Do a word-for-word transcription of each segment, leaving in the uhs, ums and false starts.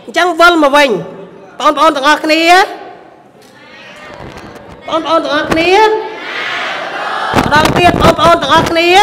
chẳng vâng mà vinh bọn bọn tặng ọc nia bọn bọn tặng ọc nia đăng tiết bọn bọn tặng ọc nia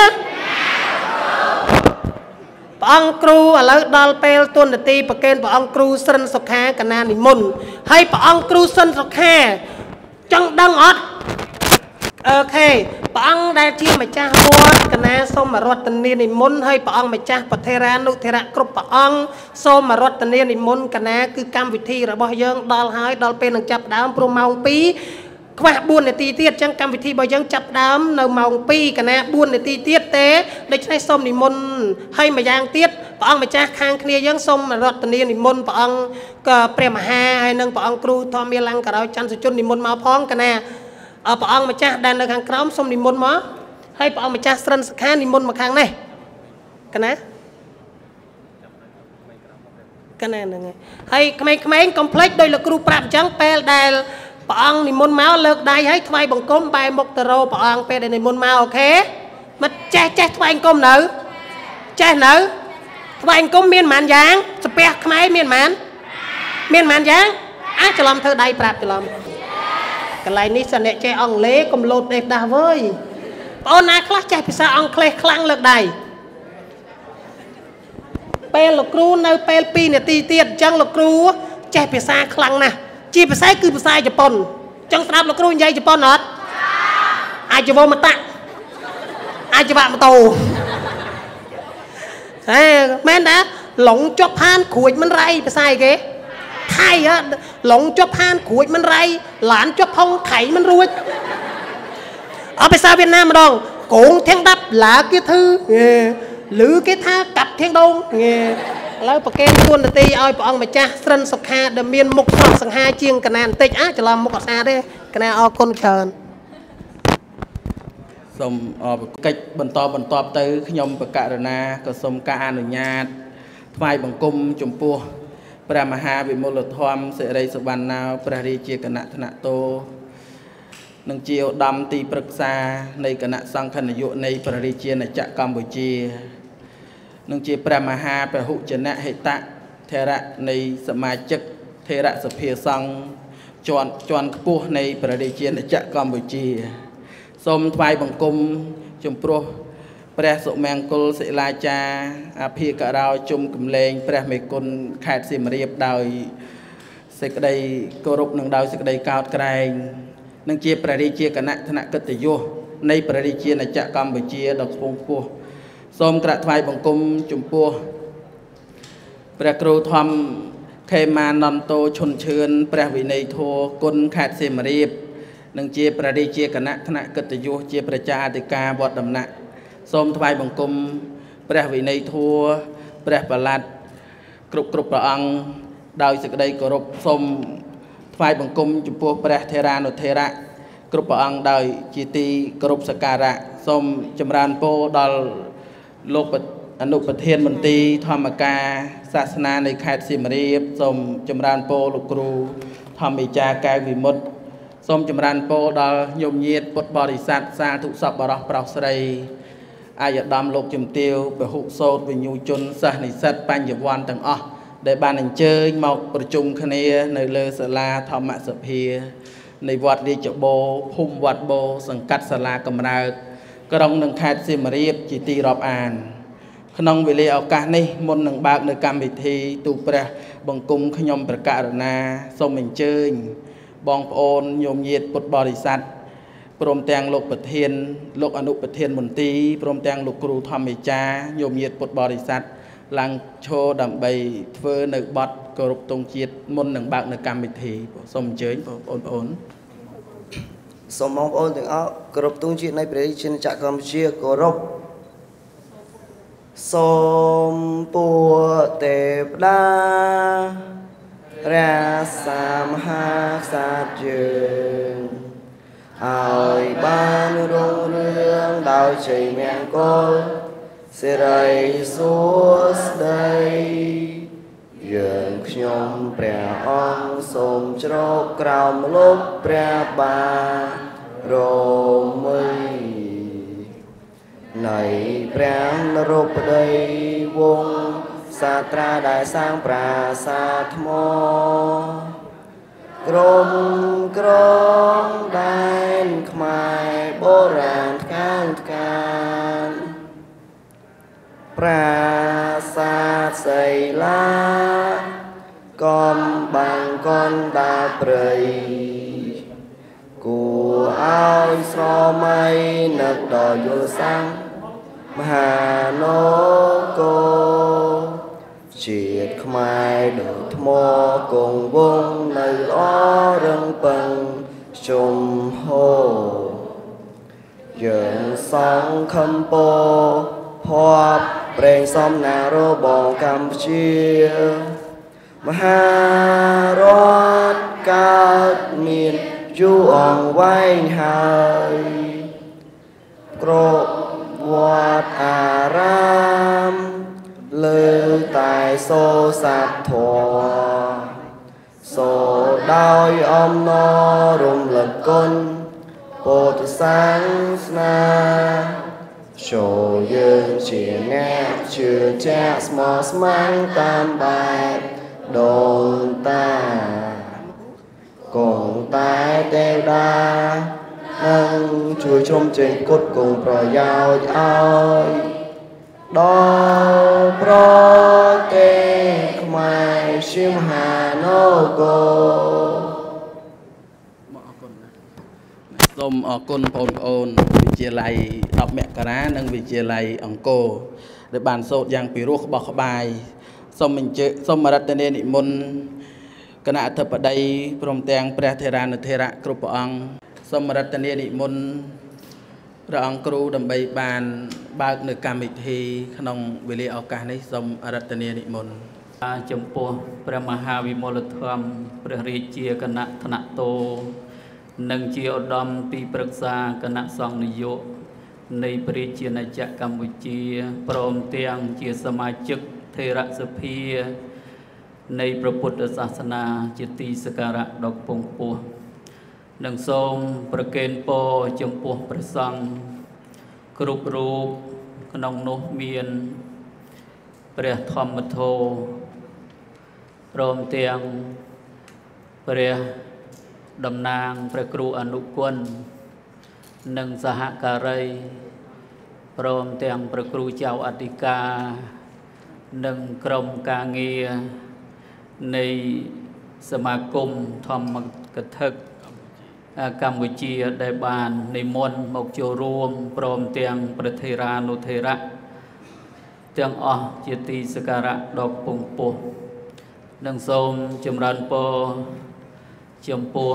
bọn cru ở lớp đal pel tuần để ti bậc kênh bọn cru sân sọc hà cả nà nì môn hay bọn cru sân sọc hà chẳng đăng ớt ok bọn đại chi mà cha mua cả nà xong mà rót tình niên nì môn hay bọn mà cha bậc thê ra nụ thê ra cướp bọn xong mà rót tình niên nì môn cả nà cứ cam vị thi rồi bao dân đal hai đal pel nâng chập đám pro mong pí qua buôn để ti tiết chẳng cam vị thi bao dân chập đám nâu mong pi cả nà buôn để ti tiết tế để cho xong nì môn hay mà giang tiết bọn mà cha khang kia dân xong mà rót tình niên nì môn bọn prem ha hay nâng bọn cru thom mi lăng cả đó chăn sự chun nì môn máu phong cả nà ở bọn mà cha đang ở hàng crom xong nì môn má hay bọn mà cha sân khang nì môn mà khang này cái nè cái này này hay mấy mấy complex đôi là cru prap trắng pel đài bọn nì môn máu lợt đài hay thay bằng côm bài một tờ rô bọn pel đài nì môn máu ok mà cha cha thay anh côm nữ cha nữ thay anh côm miên màn giang spec máy miên màn miên màn giang á cho làm thơ đài prap cho làm cái này ní sân nè che ông lê cùng lột đẹp đà với bọn na class che pisa ông kle khlang lợt đài pel lục cru nơi pel pi nè ti tiệt chẳng lục cru che pisa khlang nè chi pisa cứ pisa Japan chẳng sắp lục cru dây Japan hết ai cho vô mà tặng ai cho bạn mà tù men đã lỏng chóp han khuỵ mình ray pisa cái thay á lỏng chóp han khuỵ mình ray lán chóp phong khảy mình ruột ở pisa Việt Nam mà đong cũng thiên đắp là cái thư lứ cái tha cặp thiên đông nghe lấy bậc kênh tuôn để ti ơi bọn mà cha sân sọc hà đầm miên mục sọc sằng hà chiêng cái này tịch á cho làm mục xa đấy cái này o con chờ xong cách bận to bận to tới nhom bậc cả rồi na có xong ca anh nhà vài bằng cung chủng pua Brahma bị một lượt thom sẽ đây sự bàn nào Brahri chia cả nát nát tô nâng chiều đâm tì bậc xa này cả nát sang khăn dụ này Brahri chia này chạ Campuchia nâng chia Brahma về hữu chân hệ tạ thế ra này sự mai chất thế ra sự phía sang chọn chọn pua này Brahri chia này chạ Campuchia xong vài bằng cung chủng pro Pre sụ mang côn sẽ la cha phía cả rau chung cầm lên pre mấy con khai xìm riệp đòi sẽ đây cô rục nâng đòi sẽ đây cao cái nâng chia pre đi chia cả nãy thằng nãy cất từ vô nay pre đi chia là chạ cầm với chia đọc phong pua xôm cả vài bằng cung chủng pua pre kêu thom khai mà non tô chôn chươn pre vị này thua con khai xìm riệp nâng chia pre đi chia cả nãy thằng nãy cất từ vô chia pre cha thì ca bọt đầm nặng xôm thay bằng cung pre vị này thua pre bà lạt cục cục bà ăn đào sự đây cổ rục xôm thay bằng cung chụp pua pre thera nô thera cục bà ăn đào chi ti cục sakara xôm chấm ran po đào lục anu bát thiên môn ti tham ca sa naใน khát sim riệp xôm chấm ran po lục cru tham mi cha cai vì mốt xôm chấm ran po đào nhôm nhiệt bột bò đi sát sa thụ sập bà rọc bọc sậy ai đam lục chùm tiêu về hụ sốt về nhu chun sa này sát ban giờ quan tầng o để ban hành chơi mọcประชุม khné nơi lơ sà la thom mạ sập hiaในวัดđi chợ bồ phumวัดโบสังกัดศาลากำนัดกระดองหนึ่งขาดเสียมเรียบจีตีรอบอ่านขนมเวลีเอาการนี่มนหนึ่งบากในการพิธีตูประบังกุมขยมประกาศนาทรงเหม็นเชิญบองโอนโยมเย็ดปุตบริษัทพร้อมแต่งโลกประเทศโลกอนุประเทศมนตรีพร้อมแต่งโลกครูธรรมิจาโยมเย็ดปุตบริษัทหลังโชว์ดำใบเฟอร์หนึ่งบอดกรุบตรงจีดมนหนึ่งบากในการพิธีสมเชิญโอนโอนสมมองโอนถึงเอากรุบตรงจีดในประเทศชินจักรกัมพูชีกรุบสมปัวเตปดาราสามหาสัจเจงai ban rong rương đào chảy men cô sẽ đầy suốt đây dường nhom bè ong sôm trâu cào lúc bè ba rô mây này bè rộp đây vung សាត្រាដែលសាងប្រាសាទថ្មក្រមក្រងដែនខ្មែរបុរាណថ្កានថ្កានប្រាសាទសីឡាកំបាំងកនដាព្រៃគួរឲ្យស្រមៃនឹកដល់យល់សាំងមហានគរជាតិខ្មែរដូចថ្មគង់វង្សនៅល្អរឹងពឹងជុំហូរយើងសង្ឃឹមពោភ័ព្វប្រេងសំណារបងកម្ពុជាមហារដ្ឋកើតមានយូរអង្វែងហើយគ្រប់វត្តអារាមលើតែសូរសាទធម៌សូរដោយអំណររំលឹកគុណពុទ្ធសាសនាចូលយើងជាអ្នកជឿជាក់ស្មោះស្ម័គ្រតាមបែបដូនតាគង់តែទេវតានឹងជួយជ្រោមជ្រែងគុតគង់ប្រយោជន៍ឲ្យដល់ប្រទេសខ្មែរជាមហានគរសូមអរគុណបងប្អូនវិទ្យាល័យដប់មករានិងវិទ្យាល័យអង្គរដែលបានសូត្រយ៉ាងពិរោះក្បោះក្បាយសូមអញ្ជើញសូមរតនានិមន្តគណៈអធិបតីព្រមទាំងព្រះថេរានុថេរៈគ្រប់ព្រះអង្គសូមរតនានិមន្តព្រះអង្គគ្រូដើម្បីបានបើកនៅកម្មវិធីក្នុងវេលាឱកាសនេះសូមរតនានិមន្តចំពោះព្រះមហាវិមលធម៌ព្រះរាជាគណៈថ្នាក់តូនិងជាឧត្តមទីប្រឹក្សាគណៈសង្ឃនាយកនៃព្រះជាណាចក្រកម្ពុជាព្រមទាំងជាសមាជិកថេរសភានៃព្រះពុទ្ធសាសនាជាទីសក្ការៈដ៏ខ្ពង់ខ្ពស់និងសូមប្រគេនពរចំពោះព្រះសង្ឃគ្រប់រូបក្នុងនោះមានព្រះធម្មធម៌ព្រមទាំងព្រះតំណាងព្រះគ្រូអនុគុណនិងសហការីព្រមទាំងព្រះគ្រូចៅអធិការនិងក្រុមការងារនៃសមាគមធម្មកថាកម្ពុជាដែលបាននិមន្តមកចូលរួមព្រមទាំងព្រះថេរានុថេរៈទាំងអស់ជាទីសក្ការៈដ៏ខ្ពង់ខ្ពស់និងសូមចម្រើនពរចំពោះ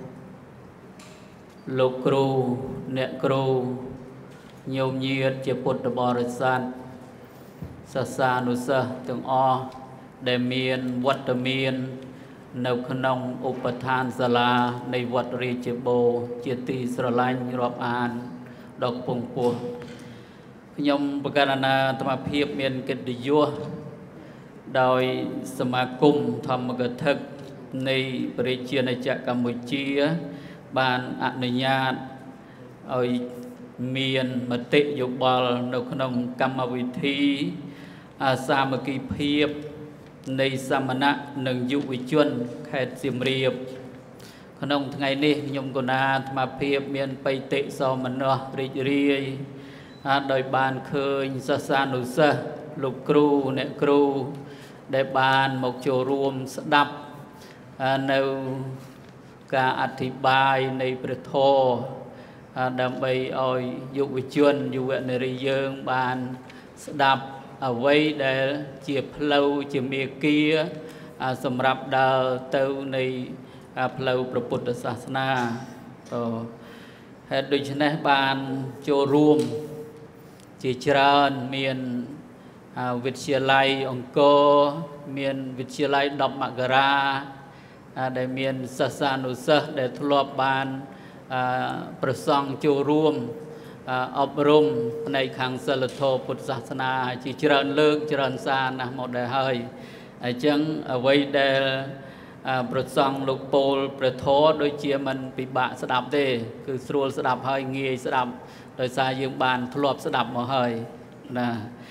លោកគ្រូអ្នកគ្រូញោមញាតិជាពុទ្ធបរិស័ទសាសានុសិស្សទាំងអស់ដែលមានវត្តមាននៅក្នុងឧបដ្ឋានសាលានៃវត្តរាជបូរជាទីស្រឡាញ់រាប់អានដ៏ខ្ពង់ខ្ពស់ខ្ញុំប្រកាសណាអាត្មាភាពមានកិត្តិយសដោយសមាគមធម្មកថានៃព្រះជាណាចក្រកម្ពុជាបានអនុញ្ញាតឲ្យមានមតិយោបល់នៅក្នុងកម្មវិធីអាសាមគ្គីភាពនៃសមណៈនិងយុវជនខេត្តសៀមរាបក្នុងថ្ងៃនេះខ្ញុំកណាអាត្មាភាពមានបៃតេសោមនស្សរីករាយដោយបានឃើញសិស្សានុសិស្សលោកគ្រូអ្នកគ្រូដែលបានមកចូលរួមស្ដាប់នៅការអធិប្បាយនៃព្រះធម៌ដើម្បីឲ្យយុវជនយុវនារីយើងបានស្ដាប់អ្វីដែលជាផ្លូវជាមាគ៌ាសម្រាប់ដើរទៅនៃផ្លូវព្រះពុទ្ធសាសនាហេតុដូច្នេះបានចូលរួមជាច្រើនមានវិទ្យាល័យអង្គរមានវិទ្យាល័យដប់មករាដែលមានសិស្សានុសិស្សដែលធ្លាប់បានប្រសង់ចូលរួមអប់រំផ្នែកខាងសិលធម៌ពុទ្ធសាសនាជាច្រើនលើកច្រើនសារណាស់មកដែរហើយអញ្ចឹងអ្វីដែលប្រសង់លោកពោលព្រះធម៌ដូចជាមិនពិបាកស្ដាប់ទេគឺស្រួលស្ដាប់ហើយងាយស្ដាប់ដោយសារយើងបានធ្លាប់ស្ដាប់មកហើយណាអ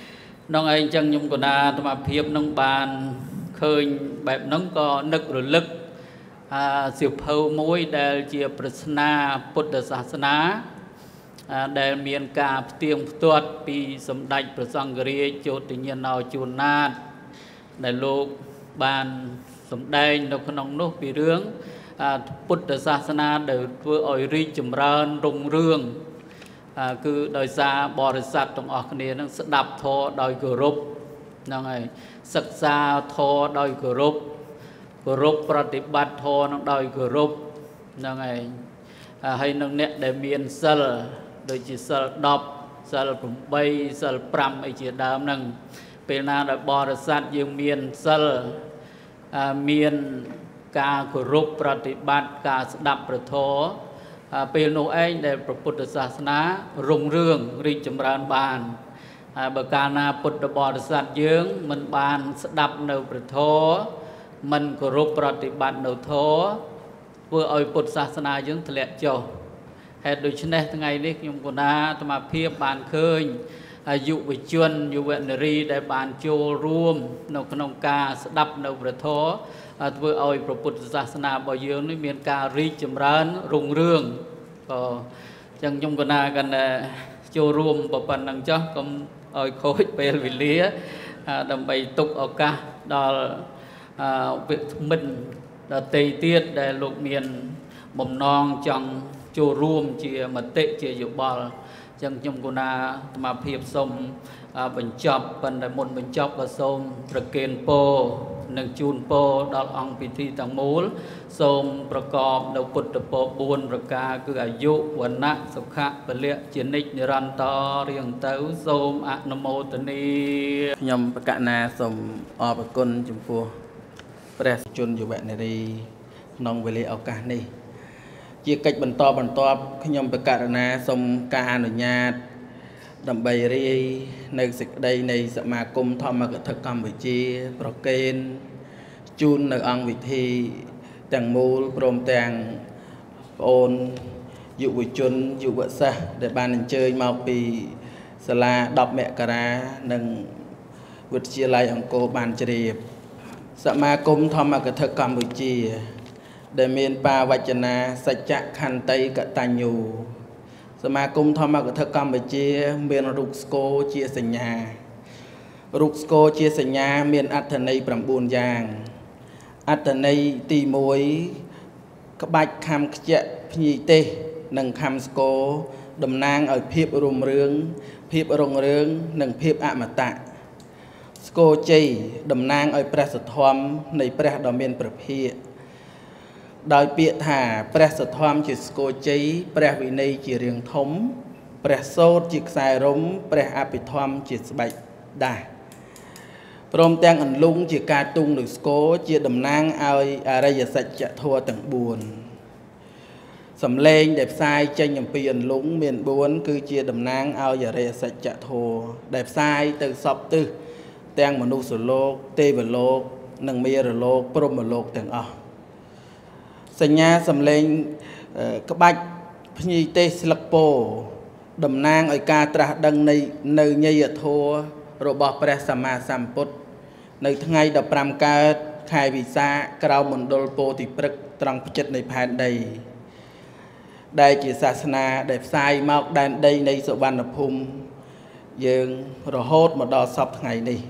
น้องไอ้จังยมกนาธรรมเพียบน้องบานเคยแบบน้องก็นึกหรือลึกสิบเพิ่มมวยได้เจียปรัชนาพุทธศาสนาได้เมียนกาเตียงตัวปีสมดัยประสังกรีโจติญญาณเอาจูนาดได้โลกบานสมได้นกขนมนกปีเรื่องพุทธศาสนาเดือดเพื่ออ่อยริจมรานรุ่งเรืองคือโดยซาบริษัทตรงออกเนี่ยนั่งสดับโทโดยกรุบนั่งไงศึกษาโทโดยกรุบกรุบปฏิบัติโทนั่งโดยกรุบนั่งไงให้นั่งเนี่ยได้เมียนเซลโดยจีเซลดอบเซลปุ่มใบเซลปรำไอจีดามนั่งเป็นนาโดยบริษัทยังเมียนเซลเมียนการกรุบปฏิบัติการสดับประโทเป็นโนเองในพระพุทธศาสนารุ่งเรืองริจมรานบานบการนาพุทธบริษัทเยื้องมันบานสดับในประโทมันกรุบปฏิบัติในโทเพื่อเอาพุทธศาสนาเยื้องทะเลเจ้าเหตุโดยเฉพาะทั้งไงนี่ยมกุณาธรรมเพียบบานเคยอายุวิจวนอยู่เวนรีได้บานโจรวมในขนมกาสดับในประโทเพื่อเอาพระพุทธศาสนาบ่อยเยื้องนี่มีการริจมรานรุ่งเรืองก็จังยมกนากันโจรวมปปันนังจ้าก็เอาโคยไปวิเลียดำไปตุกออกกาดอลเวทมินดอตีเตียดได้ลูกเมียนบ่มนองจังโจรวมเจียมาเตะเจียอยู่บอลจังยมกนามาเพียบสมบรรจับปันได้มนบรรจับผสมประเกณฑ์โปหนึ่งจูนโปดอลองพิธีต่างมูลสมประกอบดาวพุทธโปบุญประกาคืออายุวันนะสุขะเปลี่ยเจนิกนิรันตอเรียงเต้าสมอนโมตนียมประกาศนาสมอปกุลจุมพัวประชาชนอยู่แบบนี้น้องเวลีโอกาสนี้เจียกิจบรรทอบรรทอบขยมประกาศนาสมการอนุญาตดำใบเรียในสิกใดในสมาคมธรรมกถกรรมวิจีประเกณฑ์จูนในอังวิธีแต่งมูลพรมแต่งโอนอยู่วิจุนอยู่วัศเดบานเจยมาปีสลาดอกแมกราหนึ่งวิทยาลัยอังโกบานเจรียบสมาคมธรรมกถกรรมวิจีได้เมียนปาวัจนาสัจจะขันไตกตัญญูสมาคมธรรมกถกรรมวิจีเมียนรุกสโกเจียสัญญารุกสโกเจียสัญญาเมียนอัตนัยปรำบุญยางอัตนัยตีมวยกบายคำเจพญีเตหนึ่งคำสโกดำนางเอาเพียบรุ่มเรืองเพียบรงเรืองหนึ่งเพียบอมตะสโกเจดำนางเอาประสทอมในประดอมเมียนประเภทโดยเปียถาประสทอมจิตสโกเจประวินัยจิเรียงทมประโซดจิตสายรมประอภิธรรมจิตสบายดาพร้อมแต่งอันลุงจิการตุงหรือสโกจิดำนางเอาอะไรอย่าสัจจะทัวต่างบุญสำเลงเด็บทรายใจยำปีอันลุงเมียนบุญคือจิดำนางเอาอย่าอะไรสัจจะทัวเด็บทรายตึกสอบตึกแต่งมนุษย์โลกเทวโลกนังเมียรโลกพรหมโลกแต่งอ๋อสัญญาสำเลงกบายพญีเตสลักโปดำนางไอการตรัสดังในในเนียทัวรบพระสัมมาสัมพุทธในทั้งไงดับปรามกาขายวิสากราวมณฑลโพธิปรึกตรังพิจิตในแผ่นใดได้จิตศาสนาได้ทรายมากแดนใดในสวรรณภูมิยังรโหดมาดอสอบทั้งไงนี่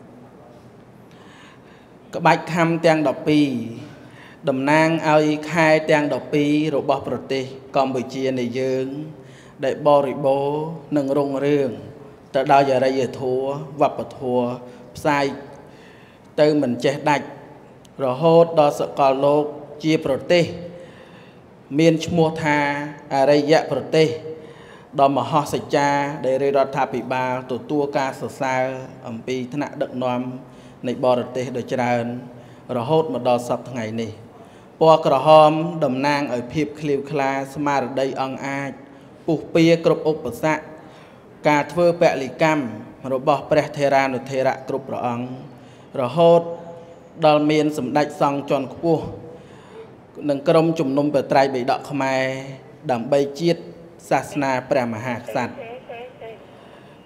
กบายคำแตงดอกปีดำนางเอาขายแตงดอกปีรบประเทศกัมพูชีในยังได้บริโภคหนึ่งโรงเรืองแต่ดาวอย่าไรอย่าทัววับปะทัวใส่เติมเหมือนเจดักรโหดดอสกอลโลกเจียประเทศเมียนชมัวทาอะไรยะประเทศดอมหอสัจจาได้เรียรัฐาปิบาลตัวตัวกาสสาอัมปีธนดักนอมในบริเทศโดยจารรโหดมาดอสับทั้งไงนี่ปอกระหอมดำนางเอาพิบคลิวคลาสมาร์ดได้อังอาจปุกเปียกรบอุปสรรคการเทอแปลิกรรมรบพระเทรานุเทระกรุปรองรโหดดอลเมียนสมดัยซองจอนคู่หนึ่งกรมจุ่มนมเปิดไตรใบดอกขมายดำใบจีดศาสนาพระมหากษัตริย์ป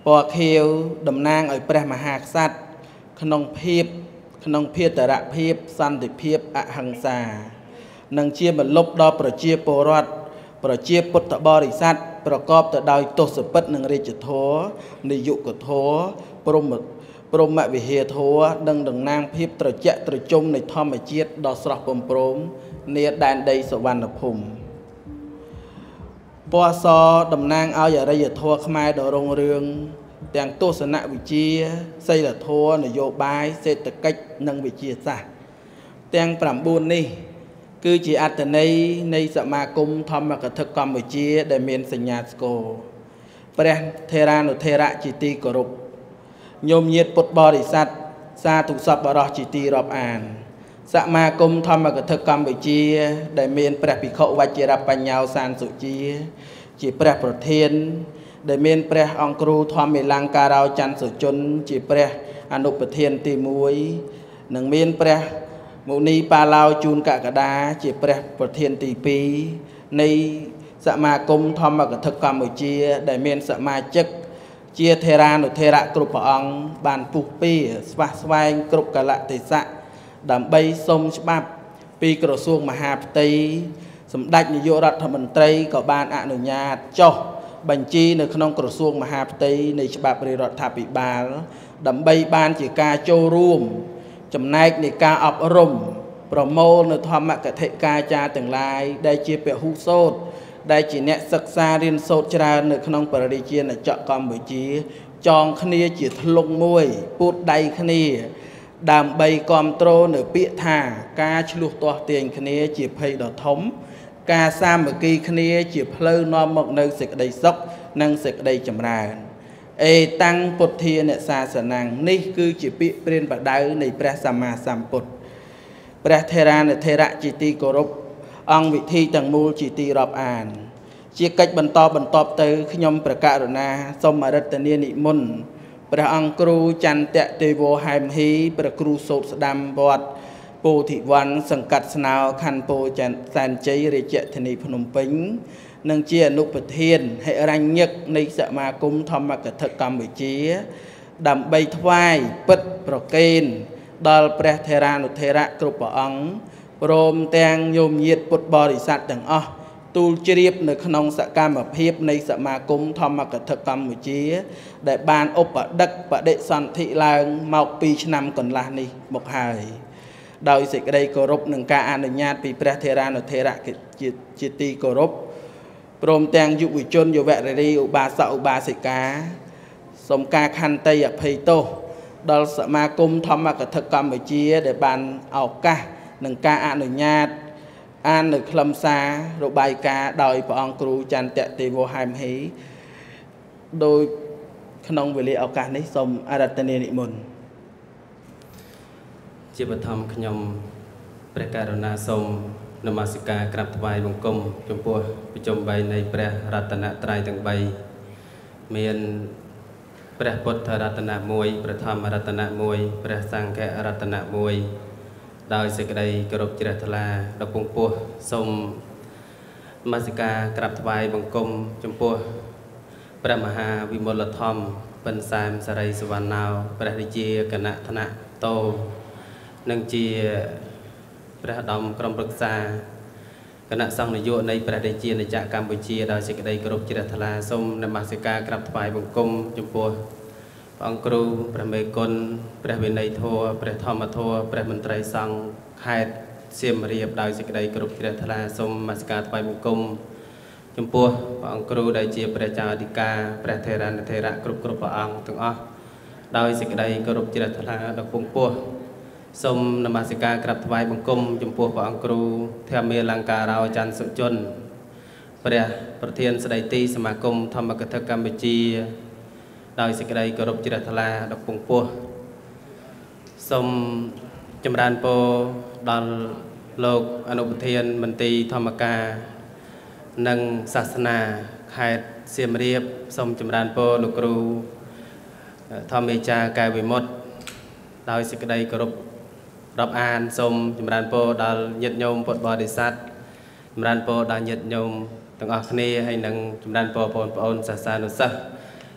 ปอเขียวดำนางเอาประมหากษัตริย์ขนมเพียบขนมเพียรตระเพียบสันติเพียบอหังสานังเชียบลบดอประเชียปรอดประเชียปุตตบริษัทประกอบแต่ดาวตสปัตหนึ่งเรจโทนิยุกโทปรมปรมวิเฮโทดังดังนางเพียบตระเจตระจมในธรรมเจียดดอสระปมปรมเนียดานใดสวรรณภูมิปอซอดำนางเอาอย่าไรอย่าทัวขมายดอรงเรืองแต่งตัวสนะวิเชียใส่ละทัวนโยบายเศรษฐกิจนังวิเชียซะแต่งปรำบุญนี่คือจีอัตในในสมาคมธรรมกถกรรมวิเชียได้เมียนสัญญาสโกพระเทรานุเทระจิตีกรุปโยมเย็ดปุตบริษัทซาถูกสับบรอจิตีรอบอ่านสมาคมธรรมกถกรรมวิเชียได้เมียนพระภิกขุวัจรปัญญาสารสุจีจีพระประเทนได้เมียนพระองครูธรรมิลังการาวจันสุจนจีพระอนุปเทนตีมวยหนึ่งเมียนพระมุนีปาลาวจูนกะกะดาจีพระประเทนตีปีในสมาคมธรรมกถกรรมวิเชียได้เมียนสมาชิกเจียเทรานุเทระกรุปองบานปุปีสวะสวายกรุปกะละติสะดำใบสมฉบับปีกระทรวงมหาดไทยสมเด็จนายกรัฐมนตรีก็บานอนุญาตเจ้าบัญชีในขนมกระทรวงมหาดไทยในฉบับริรัฐาภิบาลดำใบบานจีกาโจร่วมจำแนกในการอบรมโปรโมทในธรรมกถกาจาต่างหลายได้เจียเปหุโซดได้จีเนศึกษาเรียนโซดจราในขนมปริเจียในเจาะกอมบุจีจองคณีจีทลงมวยปูดใดคณีดามใบกอมโตรในเปียธากาชลุกตัวเตียงคณีจีเพยดอทมกาซามเมื่อกี้คณีจีเพลนอมกในศึกใดซกนั่งศึกใดจำรานเอตังปุถเทียเนศาสนังนี่คือจีปิเปลี่ยนประดาในพระสัมมาสัมพุทธพระเทราในเทระจิตีกรบองวิธีต่างมูลจิตีรอบอ่านเจียกัจบรรทบรรทบเตอขยมประกาศนาสมรัตเนียนิมนพระอังครูจันเตเตโวไฮมฮีพระครูโสดดำบอดโพธิวันสังกัดสนาวคันโพจันแสนใจเรเจธนีพนมปิงนังเจียนุปเทียนให้รังยึกในสมาคมธรรมกถกรรมวิเชียดำใบทวายปิดโปรเกนดอลพระเทรานุเทระกรุปองโรมแตงโยมเยียดปุตบริษัทดังอ้อตูลเจียบในขนมสกามเพียบในสมาคมธรรมกถกรรมวิเชียได้บานอุปดักประเดสันทิลางเมาปีชนำก่อนลานี่บกหายโดยสิ่งใดกรบหนึ่งการอนุญาตปีพระเทรานุเทระจิตีกรบโรมแตงยุวิจนอยู่แวดรีอุบาสอุบาสิกาสมกาคันเตยเพยโตดอลสมาคมธรรมกถกรรมวิเชียได้บานเอากะหนึ่งการอนุญาตอ่านหนึ่งคลำซาโรบายกาโดยพระองครูจันเตเตโวไฮมฮีโดยขนมเวลีเอาการนี้สมอารัตเนนิมนจีบธรรมขยมประกาศนาสมนมัสการกราบถวายบังคมจมพัวประจมใบในพระรัตนตรัยทั้งใบเมียนพระพุทธรัตนมวยพระธรรมรัตนมวยพระสังฆรัตนมวยโดยสิ่งใดกรบจิรทลาดอกพงปัวสมมาสิกากราบถวายบังคมจมปัวพระมหาวิมลธรรมเป็นสามสไรสวรรณาวพระดิเจกณะธนะโตนังเจียพระดำกรมปรึกษาคณะสังนโยในประเทศจีนในจากกัมพูชีดาวสิกใดกรบจิรทลาสมนมัสการกราบถวายบังคมจุมพัวองครูพระเมกลพระเวนัยโทพระธรรมโทพระมนตรีสังขายเสียมเรียบดาวสิกใดกรบจิรทลาสมนมัสการถวายบังคมจุมพัวองครูได้เจียพระเจ้าดิกาพระเทรานุเทระกรุบกรุบพระองค์ทั้งอ้อดาวสิกใดกรบจิรทลาดอกพงปัวสมนมัสการกราบถวายบังคมจมพัวพระองครูเทเมลังการาวจันสุจนพระประเทียนสไดตีสมาคมธรรมกถกรรมวิจีโดยสิกใดกรบจิรทลาดอกพงปัวสมจำรานโปดอลโลกอนุปเทียนมันตีธรรมกานังศาสนาขายเสียมเรียบสมจำรานโปลูกครูธรรมเอจากายวิมดโดยสิกใดกรบรับอ่านสมจำรานโปดอลยัดโยมปดบริษัทจำรานโปดอลยัดโยมตั้งออกนี้ให้นังจำรานโปปนปนศาสนานุสะ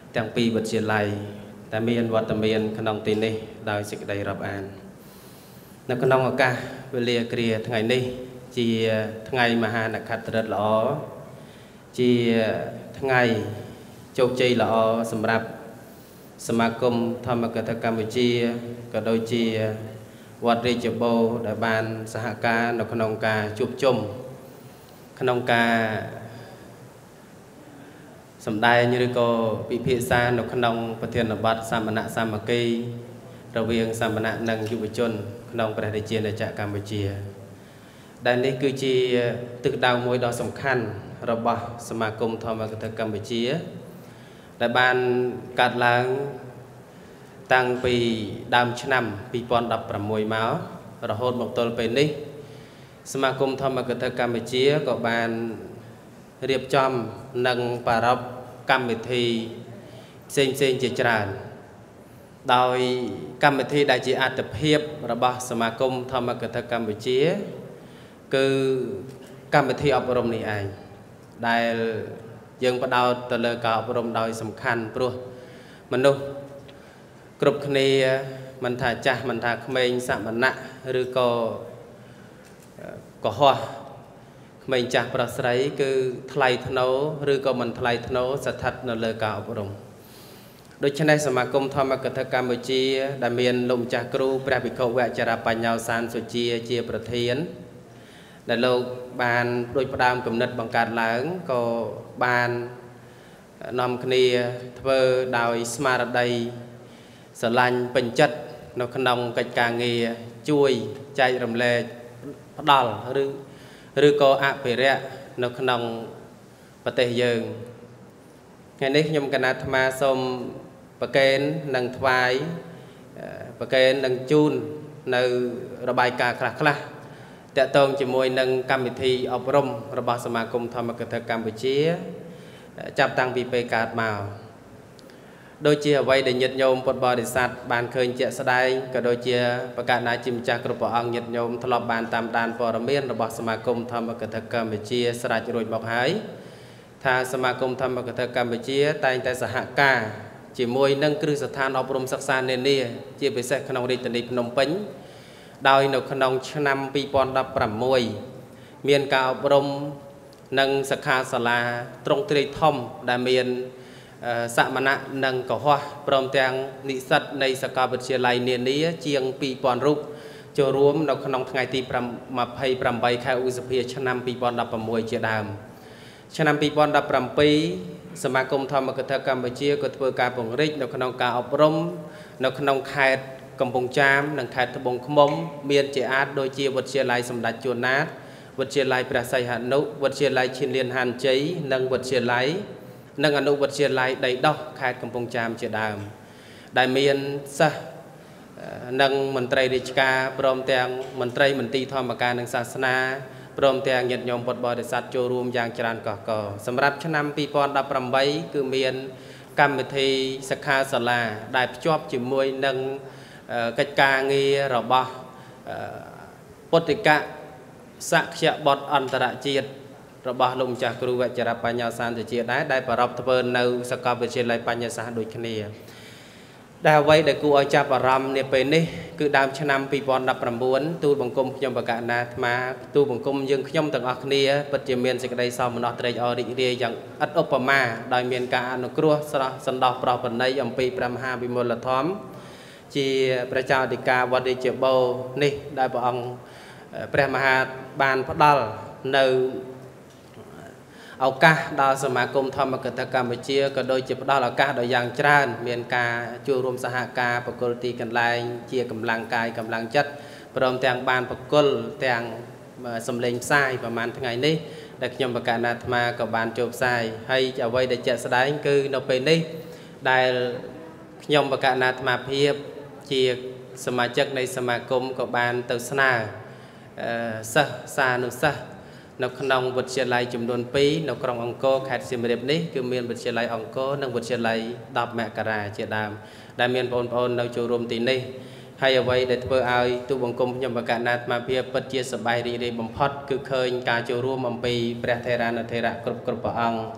ទាំងពីរវិទ្យាល័យតែមានវត្តមានក្នុងទីនេះដោយសេចក្តីរាប់អាននៅក្នុងឱកាសវេលាគ្រាថ្ងៃនេះជាថ្ងៃមហានក្ខត្តរិទ្ធល្អជាថ្ងៃជោគជ័យល្អសម្រាប់សមាគមធម្មកថាកម្ពុជាក៏ដូចជាវត្តរាជបូរដែលបានសហការនៅក្នុងការជួបជុំក្នុងការសម្ដែងឬក៏ពិភាក្សានៅក្នុងប្រធានបទសមណៈសាមគ្គីរវាងសាមណៈនិងយុវជនក្នុងព្រះរាជាណាចក្រកម្ពុជាដែលនេះគឺជាទិសដៅមួយដ៏សំខាន់របស់សមាគមធម្មកថាកម្ពុជាដែលបានកាត់ឡើងតាំងពីដើមឆ្នាំពីរពាន់ដប់ប្រាំមួយមករហូតមកទល់ពេលនេះសមាគមធម្មកថាកម្ពុជាក៏បានរៀបចំនិងប្រារព្ធកម្មវិធីផ្សេងផ្សេងជាច្រើនដោយកម្មវិធីដែលជាអត្ថភាពរបស់សមាគមធម្មកថាកម្ពុជាគឺកម្មវិធីអប់រំនេះឯងដែលយើងផ្ដោតទៅលើការអប់រំដោយសំខាន់ព្រោះមនុស្សគ្រប់គ្នាមិនថាចាស់មិនថាក្មេងសមណៈឬក៏កុហកក្មេងចាស់ប្រុសស្រីគឺថ្លៃថ្នូរឬក៏មិនថ្លៃថ្នូរស្ថិតនៅលើការអប់រំដូច្នេះសមាគមធម្មកថាកម្ពុជាដែលមានលោកម្ចាស់គ្រូព្រះភិក្ខុវចរបញ្ញោសានសុជាជាប្រធានដែលលោកបានដូចផ្ដើមគំនិតបង្កើតឡើងក៏បាននាំគ្នាធ្វើដោយស្មារតីស្រឡាញ់ពេញចិត្តនៅក្នុងកិច្ចការងារជួយចែករំលែកផ្ដល់ឬឬក៏អភិរក្សនៅក្នុងប្រទេសយើងថ្ងៃនេះខ្ញុំគណៈអាត្មាសូមប្រកេននិងថ្វាយប្រកេននិងជូននៅរបាយការណ៍ខ្លះខ្លះតាក់ទងជាមួយនឹងកម្មវិធីអប់រំរបស់សមាគមធម្មកថាកម្ពុជាចាប់តាំងពីពេលកើតមកដូចជាអ្វីដែលញាតិញោមពុទ្ធបរិស័ទបានឃើញជាក់ស្ដែងក៏ដូចជាប្រកាសណាជាម្ចាស់គ្រប់ព្រះអង្គញាតិញោមធ្លាប់បានតាមដានព័ត៌មានរបស់សមាគមធម្មកថាកម្ពុជាស្រេចរួចមកហើយថាសមាគមធម្មកថាកម្ពុជាតែងតែសហការជាមួយនឹងគ្រឹះស្ថានអប់រំសិក្សានានាជាពិសេសក្នុងរាជធានីភ្នំពេញដោយនៅក្នុងឆ្នាំពីរពាន់ដប់ប្រាំមួយមានការអប់រំនិងសិក្ខាសាលាទ្រង់ទ្រាយធំដែលមានសមណៈនិងកុហកព្រមទាំងនិស្សិតនៃសាកលវិទ្យាល័យនានាជាងពីរពាន់រូបចូលរួមនៅក្នុងថ្ងៃទីยี่สิบแปดខែឧសភាឆ្នាំពីរពាន់ដប់ប្រាំមួយជាដើមឆ្នាំពីរពាន់ដប់ប្រាំពីរសមាគមធម្មកថាកម្ពុជាក៏ធ្វើការពង្រីកនៅក្នុងការអប់រំនៅក្នុងខេត្តកំពង់ចាមនិងខេត្តត្បូងឃ្មុំមានជាអាចដូចជាវិទ្យាល័យសម្ដេចជួនណាតវិទ្យាល័យព្រះសីហនុវិទ្យាល័យឈៀនលានហាន់ជ័យនិងវិទ្យាល័យនិងអនុវិទ្យាល័យដីដោះខេត្តកំពង់ចាមជាដើមដែលមានសិស្សនិងមន្ត្រីរាជការព្រមទាំងមន្ត្រីមន្ទីរធម្មការនិងសាសនាព្រមទាំងញាតិញោមពុទ្ធបរិស័ទចូលរួមយ៉ាងច្រើនកកកសម្រាប់ឆ្នាំពីរពាន់ដប់ប្រាំបីគឺមានកម្មវិធីសិក្ខាសាលាដែលភ្ជាប់ជាមួយនឹងកិច្ចការងាររបស់ពុទ្ធិកសក្យបទអន្តរជាតិរបស់លោកម្ចាស់គ្រូវចរបញ្ញោសានសុជាដែរដែលប្រារព្ធធ្វើនៅសាកលវិទ្យាល័យបញ្ញាសាស្ត្រដូចគ្នាដែលអ្វីដែលគួរឲ្យចាប់អារម្មណ៍នាពេលនេះគឺដើមឆ្នាំពីរពាន់ដប់ប្រាំបួនទូលបង្គំខ្ញុំបកណាអាត្មាទូលបង្គំយើងខ្ញុំទាំងអស់គ្នាពិតជាមានសេចក្តីសោមនស្សត្រេកអររីករាយយ៉ាងឥតឧបមាដោយមានការអនុគ្រោះស្រស់សន្តោសប្រោសប្រណីអំពីព្រះមហាវិមលធម៌ជាប្រជាអធិការវត្តរាជបូរនេះដែលព្រះអង្គព្រះមហាបានផ្ដល់នៅឱកាសដល់សមាគមធម្មកថាកម្ពុជាក៏ដូចជាផ្ដល់ឱកាសដល់យ៉ាងច្រើនមានការចូលរួមសហការប្រគល់ទីកន្លែងជាកម្លាំងកាយកម្លាំងចិត្តព្រមទាំងបានប្រគល់ទាំងសម្លេងផ្សាយប្រហែលថ្ងៃនេះដែលខ្ញុំបកណាអាត្មាក៏បានចូលផ្សាយហើយអ្វីដែលជាក់ស្ដែងគឺនៅពេលនេះដែលខ្ញុំបកណាអាត្មាភាពជាសមាជិកនៃសមាគមក៏បានទៅស្នើសិស្សសានុសិស្សនៅក្នុងវិទ្យាល័យចំនួនពីរនៅក្រុងអង្គរខេត្តសៀមរាបនេះគឺមានវិទ្យាល័យអង្គរនិងវិទ្យាល័យដប់មករាជាដើមដែលមានបងប្អូននៅចូលរួមទីនេះហើយអ្វីដែលធ្វើឲ្យទូបង្គំខ្ញុំបកណាអាត្មាភាពពិតជាសប្បាយរីករាយបំផុតគឺឃើញការចូលរួមអំពីព្រះថេរានុថេរៈគ្រប់គ្រប់ព្រះអង្គ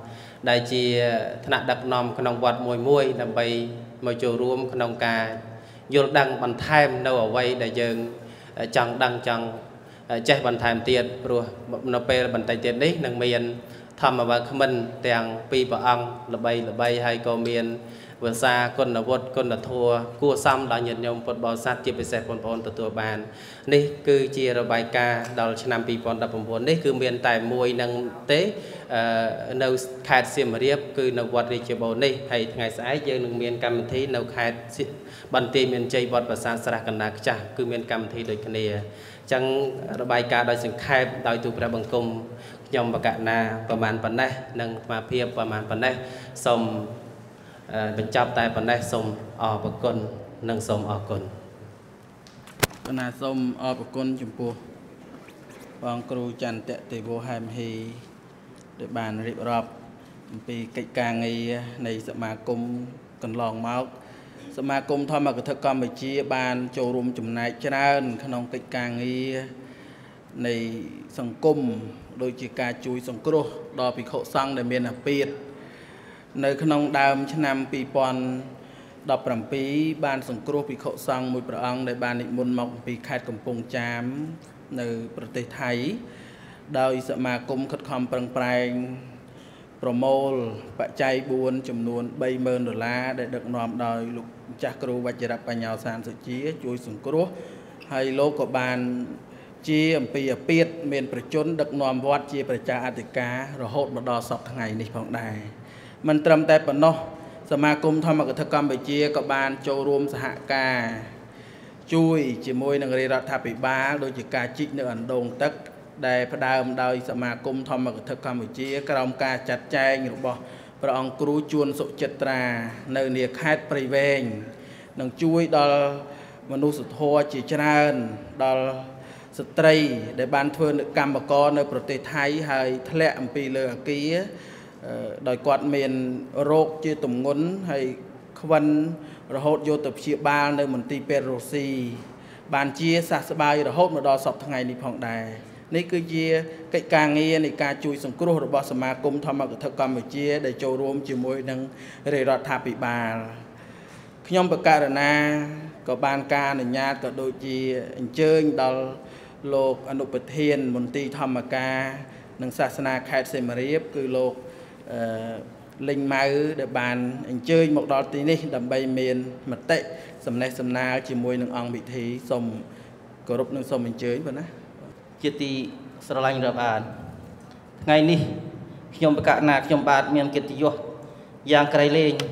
ได้ជាថ្នាក់ដឹកនាំក្នុងវត្តមួយមួយដើម្បីមកចូលរួមក្នុងការយល់ដឹងបន្ថែមនៅអ្វីដែលយើងចង់ដឹងចង់ចេះបន្ថែមទៀតព្រោះនៅពេលបន្តិចទៀតនេះនឹងមានធម្មវាគ្មិនទាំងពីរព្រះអង្គល្បីល្បីហើយក៏មានវាសាគុណវុឌ្ឍគុណធម៌គួរសមដល់ញាតិញោមពុទ្ធបរិស័ទជាពិសេសបងប្អូនទទួលបាននេះគឺជារបាយការណ៍ដល់ឆ្នាំពីរពាន់ដប់ប្រាំបួននេះគឺមានតែមួយនឹងទេនៅខេត្តសៀមរាបគឺនៅវត្តរាជបូរនេះហើយថ្ងៃស្អែកយើងនឹងមានកម្មវិធីនៅខេត្តបន្ទាយមានជ័យវត្តប្រាសាទស្រះកណ្ដាលខ្ចាស់គឺមានកម្មវិធីដូចគ្នាអញ្ចឹងរបាយការណ៍ដោយសង្ខេបដោយទូព្រះបង្គំខ្ញុំបកណាប្រមាណប៉ុណ្ណេះនិងអាត្មាភាពប្រមាណប៉ុណ្ណេះសូមបញ្ចប់តែប៉ុណ្ណេះសូមអរគុណនិងសូមអរគុណគណៈសូមអរគុណចំពោះបងគ្រូចន្ទទេវហែមហីដែលបានរៀបរាប់អំពីកិច្ចការងារនៃសមាគមកន្លងមកសមាគមធម្មកថាកម្ពុជាបានចូលរួមចំណែកច្រើនក្នុងកិច្ចការងារនៃសង្គមដូចជាការជួយសង្គ្រោះដល់ភិក្ខុសង្ឃដែលមានអាពាធនៅក្នុងដើមឆ្នាំពីរពាន់ដប់ប្រាំពីរបានសង្គ្រោះភិក្ខុសង្ឃមួយព្រះអង្គដែលបាននិមន្តមកពីខេត្តកំពង់ចាមនៅប្រទេសថៃដោយសមាគមខិតខំប្រឹងប្រែងប្រមូលបច្ច័យបួនចំនួនបីម៉ឺនដុល្លារដែលដឹកនាំដោយលោកម្ចាស់គ្រូវជ្របញ្ញោសានសុជាជួយសង្គ្រោះហើយលោកក៏បានជាអំពីអាពាធមានប្រជជនដឹកនាំវត្តជាប្រជាអធិការរហូតមកដល់សពថ្ងៃនេះផងដែរមិនត្រឹមតែប៉ុណ្ណោះសមាគមធម្មកថាកម្ពុជាក៏បានចូលរួមសហការជួយជាមួយនឹងរាជរដ្ឋាភិបាលដូចជាការជីកនៅអណ្ដូងទឹកដែលផ្ដើមដោយសមាគមធម្មកថាកម្ពុជាក្រោមការចាត់ចែងរបស់ព្រះអង្គគ្រូជួនសុចិត្រានៅនាខេត្តព្រៃវែងនឹងជួយដល់មនុស្សធម៌ជាច្រើនដល់ស្ត្រីដែលបានធ្វើកម្មករនៅប្រទេសថៃហើយធ្លាក់អំពីលើអាគារដោយគាត់មានរោគជាទម្ងន់ហើយខ្វិនរហូតយកទៅព្យាបាលនៅមន្ទីរពេទ្យរុស្ស៊ីបានជាសះស្បើយរហូតមកដល់សពថ្ងៃនេះផងដែរនេះគឺជាកិច្ចការងារនៃការជួយសង្គ្រោះរបស់សមាគមធម្មកថាកម្ពុជាដែលចូលរួមជាមួយនឹងរាជរដ្ឋាភិបាលខ្ញុំបកករណាក៏បានការអនុញ្ញាតក៏ដូចជាអញ្ជើញដល់លោកអនុប្រធានមន្ទីរធម្មការនិងសាសនាខេត្តសៀមរាបគឺលោកអឺលេងម៉ៅដែលបានអញ្ជើញមកដល់ទីនេះដើម្បីមានមតិសំណេះសំណាលជាមួយនឹងអង្គពិធីសូមគោរពនិងសូមអញ្ជើញបងណាជាទីស្រឡាញ់រាប់អានថ្ងៃនេះខ្ញុំបកណាខ្ញុំបាទមានកិត្តិយសយ៉ាងក្រៃលែង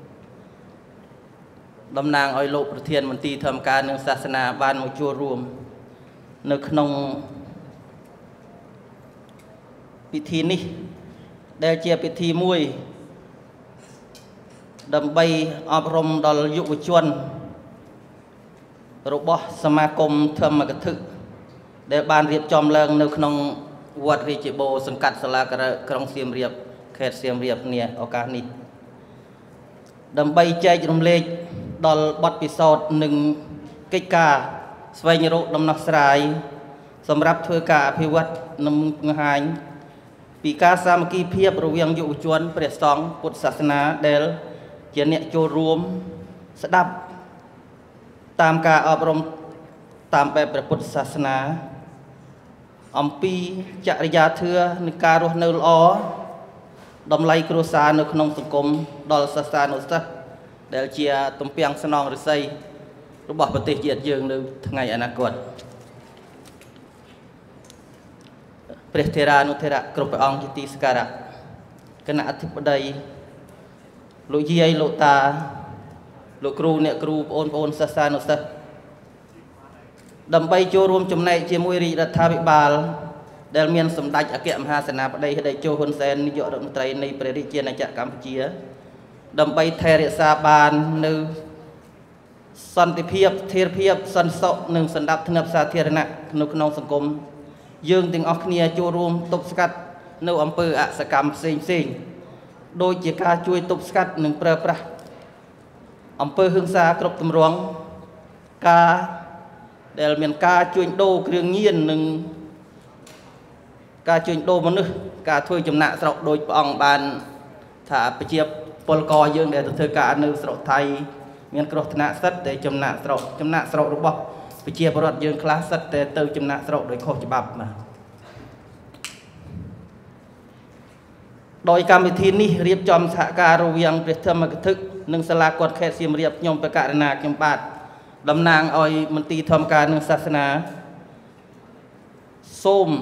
តំណាងឲ្យលោកប្រធានមន្ទីរធម្មការនិងសាសនាបានមកចូលរួមនៅក្នុងពិធីនេះដែលជាពិធីមួយដើម្បីអប់រំដល់យុវជនរបស់សមាគមធម្មកថាដែលបានរៀបចំឡើងនៅក្នុងវត្តរាជបូរសង្កាត់សាលាក្រុងសៀមរាបខេត្តសៀមរាបនេះឱកាសនេះដើម្បីចែករំលែកដល់បទពិសោធន៍និងកិច្ចការស្វែងរកដំណោះស្រាយសម្រាប់ធ្វើការអភិវឌ្ឍនិងបង្ហាញពីការសាមគ្គីភាពរវាងយុវជនព្រះសង្ឃពុទ្ធសាសនាដែលជាអ្នកចូលរួមស្ដាប់តាមការអប់រំតាមបែបព្រះពុទ្ធសាសនាអំពីចរិយាធម៌នៃការរស់នៅល្អតម្លៃគ្រួសារនៅក្នុងសង្គមដល់សាសនានុសិស្សដែលជាទំពាំងស្នងរិស័យរបស់ប្រទេសជាតិយើងនៅថ្ងៃអនាគតព្រះថេរានុថេរៈគ្រប់ព្រះអង្គជាទីសក្ការៈគណៈអធិបតីលោកយាយលោកតាលោកគ្រូអ្នកគ្រូបងប្អូនសាសនានុសិស្សដើម្បីចូលរួមចំណែកជាមួយរាជរដ្ឋាភិបាលដែលមានសម្ដេចអគ្គមហាសេនាបតីហេដេជោហ៊ុនសែននាយករដ្ឋមន្ត្រីនៃព្រះរាជាណាចក្រកម្ពុជាដើម្បីថែរក្សាបាននៅសន្តិភាពស្ថិរភាពសន្តិសុខនិងសណ្ដាប់ធ្នាប់សាធារណៈនៅក្នុងសង្គមយើងទាំងអស់គ្នាចូលរួមទប់ស្កាត់នៅអំពើអសកម្មផ្សេងផ្សេងដូចជាការជួយទប់ស្កាត់និងប្រើប្រាស់អំពើហិង្សាគ្រប់ទម្រង់ការដែលមានការជួញដូរគ្រឿងញៀននិងការជួញដូរមនុស្សការធ្វើចំណាក់ស្រុកដោយព្រះអង្គបានថាប្រជាពលករយើងដែលទៅធ្វើការនៅស្រុកថៃមានគ្រោះថ្នាក់សិតតែចំណាក់ស្រុកចំណាក់ស្រុករបស់ប្រជាពលរដ្ឋយើងខ្លះសិតតែទៅចំណាក់ស្រុកដោយខុសច្បាប់បាទដោយកម្មវិធីនេះរៀបចំសហការរវាងព្រះធម្មកថានិងសាលាគាត់ខេត្តសៀមរាបខ្ញុំបកករណាខ្ញុំបាទតំណាងឲ្យមន្ទីរធម្មការនិងសាសនាសូម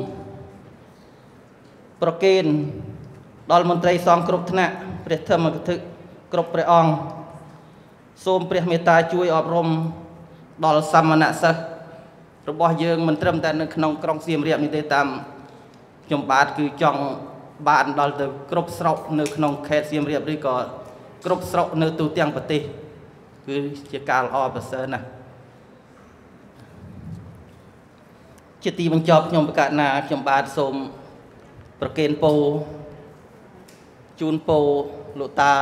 ប្រកេនដល់មន្ត្រីសង្ឃគ្រប់ថ្នាក់ព្រះធម្មកថាគ្រប់ព្រះអង្គសូមព្រះមេត្តាជួយអប់រំដល់សាមណសិស្សរបស់យើងមិនត្រឹមតែនៅក្នុងក្រុងសៀមរាបនេះទេតាមខ្ញុំបាទគឺចង់បានដល់ទៅគ្រប់ស្រុកនៅក្នុងខេត្តសៀមរាបឬក៏គ្រប់ស្រុកនៅទូទាំងប្រទេសគឺជាការល្អប្រសើរណាស់ជាទីបញ្ចប់ខ្ញុំបកណាខ្ញុំបាទសូមប្រគេនពរជូនពរលោកតា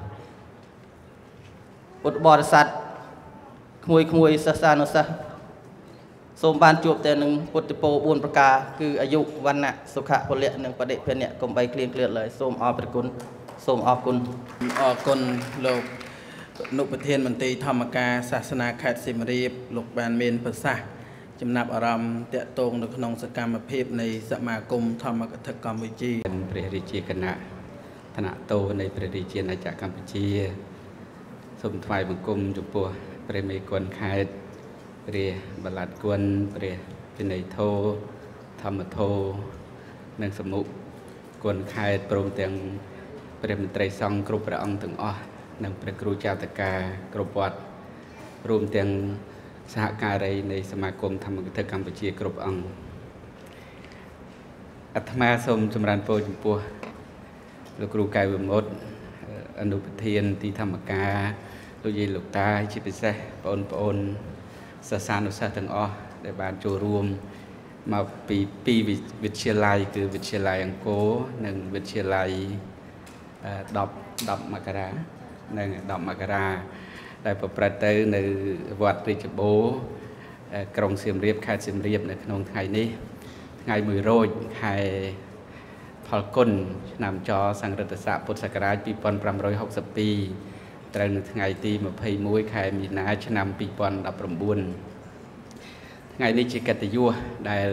ពុទ្ធបរិស័ទក្មួយក្មួយសិស្សានុសិស្សសូមបានជួបតែនឹងពុទ្ធពរបួនប្រការគឺអាយុវណ្ណៈសុខៈពលៈនិងបដិភេណៈកុំបីគ្លៀងគ្លាតឡើយសូមអរព្រគុណសូមអរគុណអរគុណលោកអនុប្រធានមន្ត្រីធម្មការសាសនាខេត្តសៀមរាបលោកបានមានប្រសាសន៍ចំណាប់អារម្មណ៍តាក់ទងនៅក្នុងសកម្មភាពនៃសមាគមធម្មកថាកម្ពុជាព្រះរាជាគណៈឋានៈតូនៃព្រះរាជាណាចក្រកម្ពុជាសូមថ្វាយបង្គំចំពោះព្រះមេគុណខេត្តព្រះបល្ល័តគុណព្រះពិន័យធោធម្មធោនិងសមុគុណខេត្តព្រមទាំងព្រះមន្ត្រីសង្ឃគ្រប់ព្រះអង្គទាំងអស់និងព្រះគ្រូចៅតកាគ្រប់វត្តរួមទាំងសហការីនៃសមាគមធម្មកថាកម្ពុជាគ្រប់អង្គអាត្មាសូមចម្រើនពរចំពោះលោកគ្រូកែវវិមុតអនុប្រធានទីធម្មការលោកយាយលោកតាជាពិសេសបងប្អូនសិស្សានុសិស្សទាំងអស់ដែលបានចូលរួមមកពីពីរវិទ្យាល័យគឺវិទ្យាល័យអង្គរនិងវិទ្យាល័យដប់ដប់មករានិងដប់មករាដែលប្រព្រឹត្តទៅនៅវត្តរាជបូរក្រុងសៀមរាបខេត្តសៀមរាបនៅក្នុងថ្ងៃនេះថ្ងៃមួយរោចខែផលគុណឆ្នាំចសង្រិតស័កពុទ្ធសករាជពីរពាន់ប្រាំរយហកសិបពីរត្រូវនៅថ្ងៃទីម្ភៃមួយខែមីនាឆ្នាំពីរពាន់ដប់ប្រាំបួនថ្ងៃនេះជាកិត្តិយសដែល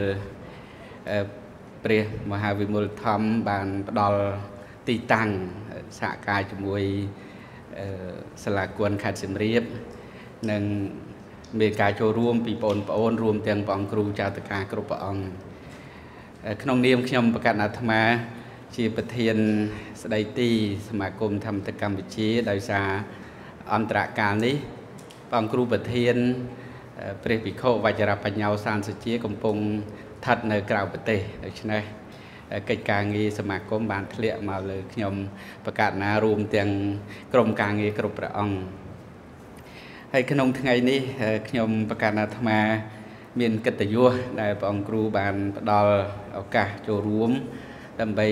ព្រះមហាវិមលធម្មបានផ្ដល់ទីតាំងសហការជាមួយសាលាគុណខេត្តសៀមរាបនិងមានការចូលរួមពីបងប្អូនរួមទាំងព្រះអង្គគ្រូចៅតកាគ្រប់ព្រះអង្គក្នុងនាមខ្ញុំបកណ្ដាអាត្មាជាប្រធានស្ដីទីសមាគមធម្មតកម្ពុជាដោយសារអន្តរកាលនេះព្រះអង្គគ្រូប្រធានព្រះភិក្ខុវជ្របញ្ញោសានសុជាកំពុងស្ថិតនៅក្រៅប្រទេសដូច្នេះកិច្ចការងារសមាគមបានធ្លាក់មកលើខ្ញុំបកណ្ដារួមទាំងក្រុមការងារគ្រប់ព្រះអង្គហើយក្នុងថ្ងៃនេះខ្ញុំបកណ្ដាអាត្មាមានកិត្តិយសដែលព្រះអង្គគ្រូបានផ្ដល់ឱកាសចូលរួមដើម្បី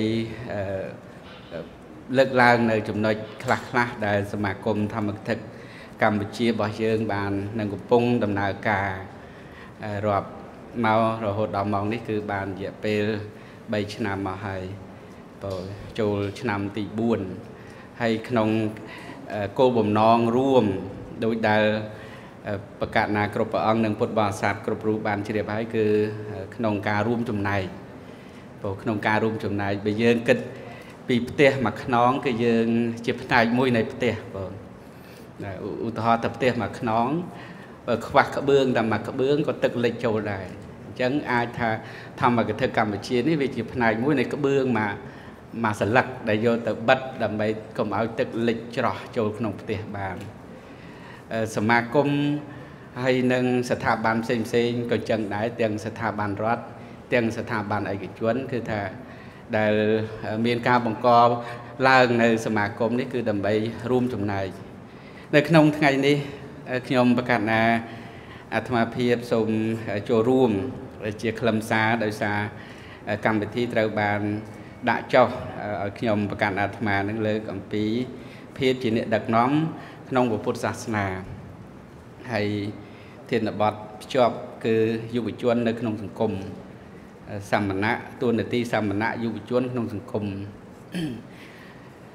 លើកឡើងនៅចំណុចខ្លះៗដែលសមាគមធម្មកថាកម្ពុជារបស់យើងបាននឹងកំពុងដំណើរការរាប់មករហូតដល់ម៉ោងនេះគឺបានរយៈពេលបីឆ្នាំមកហើយចូលឆ្នាំទីបួនហើយក្នុងគោលបំណងរួមដោយដែលបកណ្ដាគ្រប់ព្រះអង្គនិងពុទ្ធបរិស័ទគ្រប់រូបបានជ្រាបហើយគឺក្នុងការរួមចំណែកព្រោះក្នុងការរួមចំណែកបើយើងគិតពីផ្ទះមួយខ្នងគឺយើងជាផ្នែកមួយនៃផ្ទះបងឧទាហរណ៍តែផ្ទះមួយខ្នងបើខ្វះក្បឿងតែមួយក្បឿងក៏ទឹកលិចចូលដែរអញ្ចឹងអាចថាធម្មកថាកម្ពុជានេះវាជាផ្នែកមួយនៃក្បឿងមកមកសន្លឹកដែលយកទៅបិទដើម្បីកុំឲ្យទឹកលិចច្រោះចូលក្នុងផ្ទះបានសមាគមហើយនឹងស្ថាប័នផ្សេងផ្សេងក៏ចឹងដែរទាំងស្ថាប័នរដ្ឋទាំងស្ថាប័នឯកជនគឺថាដែលមានការបង្កឡើងនៅសមាគមនេះគឺដើម្បីរួមចំណែកនៅក្នុងថ្ងៃនេះខ្ញុំបកណ្ដាអាត្មាភាពសូមចូលរួមជាខ្លឹមសារដោយសារកម្មវិធីត្រូវបានដាក់ចុះឲ្យខ្ញុំបកណ្ដាអាត្មានឹងលើកអំពីភាពជាអ្នកដឹកនាំក្នុងពុទ្ធសាសនាហើយធានបទភ្ជាប់គឺយុវជននៅក្នុងសង្គមសាមណៈតួនាទីសាមណៈយុវជនក្នុងសង្គម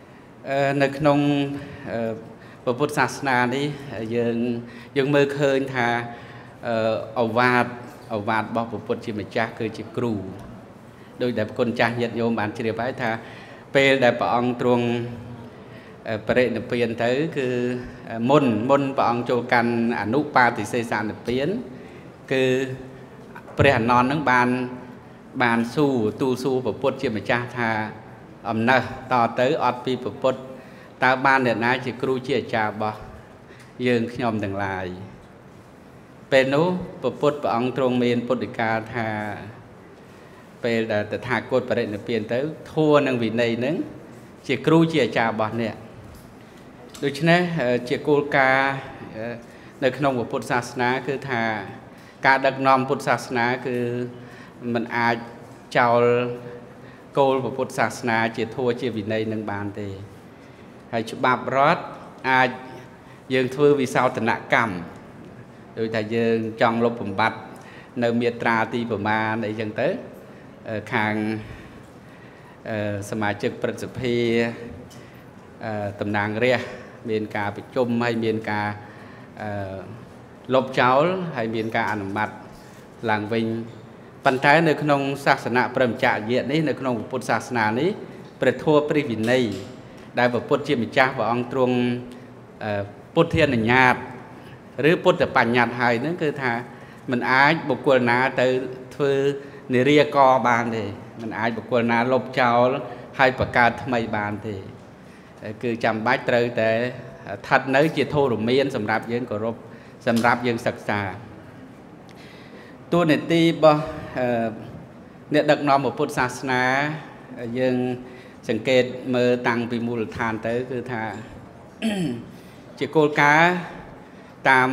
នៅក្នុងពុទ្ធសាសនានេះយើងយើងមើលឃើញថាអវាទអវាទរបស់ពុទ្ធជាម្ចាស់គឺជាគ្រូដោយដែលគុណចាស់ញាតិញោមបានជ្រាបហើយថាពេលដែលព្រះអង្គទ្រង់បរិនិព្វានទៅគឺមុនមុនព្រះអង្គចូលកាន់អនុបាតិសេសនិព្វានគឺព្រះអនន្តនឹងបានបានសួរទូលសួរពុទ្ធជាម្ចាស់ថាអំណះតទៅអត់ពីពុទ្ធតើបានអ្នកណាជាគ្រូជាអាចារ្យរបស់យើងខ្ញុំទាំងឡាយពេលនោះពុទ្ធព្រះអង្គទ្រង់មានពុទ្ធដីកាថាពេលដែលតថាគតបរិនិព្វានទៅធัวនិងវិន័យនឹងជាគ្រូជាអាចារ្យរបស់អ្នកដូច្នេះជាគោលការណ៍នៅក្នុងពុទ្ធសាសនាគឺថាការដឹកនាំពុទ្ធសាសនាគឺมันអាចចោលគោលពុទ្ធសាសនាជាធัวជាវិន័យនឹងបានទេហើយច្បាប់រដ្ឋអាចយើងធ្វើវិសោធនកម្មដូចថាយើងចង់លុបបំបត្តិនៅមាត្រាទីប្រមាណអីចឹងទៅខាងសមាជិកព្រឹទ្ធសភាតំណាងរាស្ត្រមានការប្រជុំហើយមានការលុបចោលហើយមានការអនុម័តឡើងវិញប៉ុន្តែនៅក្នុងសាសនាព្រហ្មចរិយនេះនៅក្នុងពុទ្ធសាសនានេះព្រះធម៌ព្រះវិន័យដែលព្រះពុទ្ធជាម្ចាស់ព្រះអង្គទ្រង់ពុទ្ធានុញ្ញាតឬពុទ្ធបញ្ញត្តិហើយហ្នឹងគឺថាมันអាចបុគ្គលណាទៅធ្វើនិរាករបានទេมันអាចបុគ្គលណាលុបចោលហើយបង្កើតថ្មីបានទេគឺចាំបាច់ត្រូវតែស្ថិតនៅជាធរមានសម្រាប់យើងគោរពសម្រាប់យើងសិក្សាតួនាទីរបស់អ្នកដឹកនាំពុទ្ធសាសនាយើងសង្កេតមើលតាំងពីមូលដ្ឋានទៅគឺថាជាគោលការណ៍តាម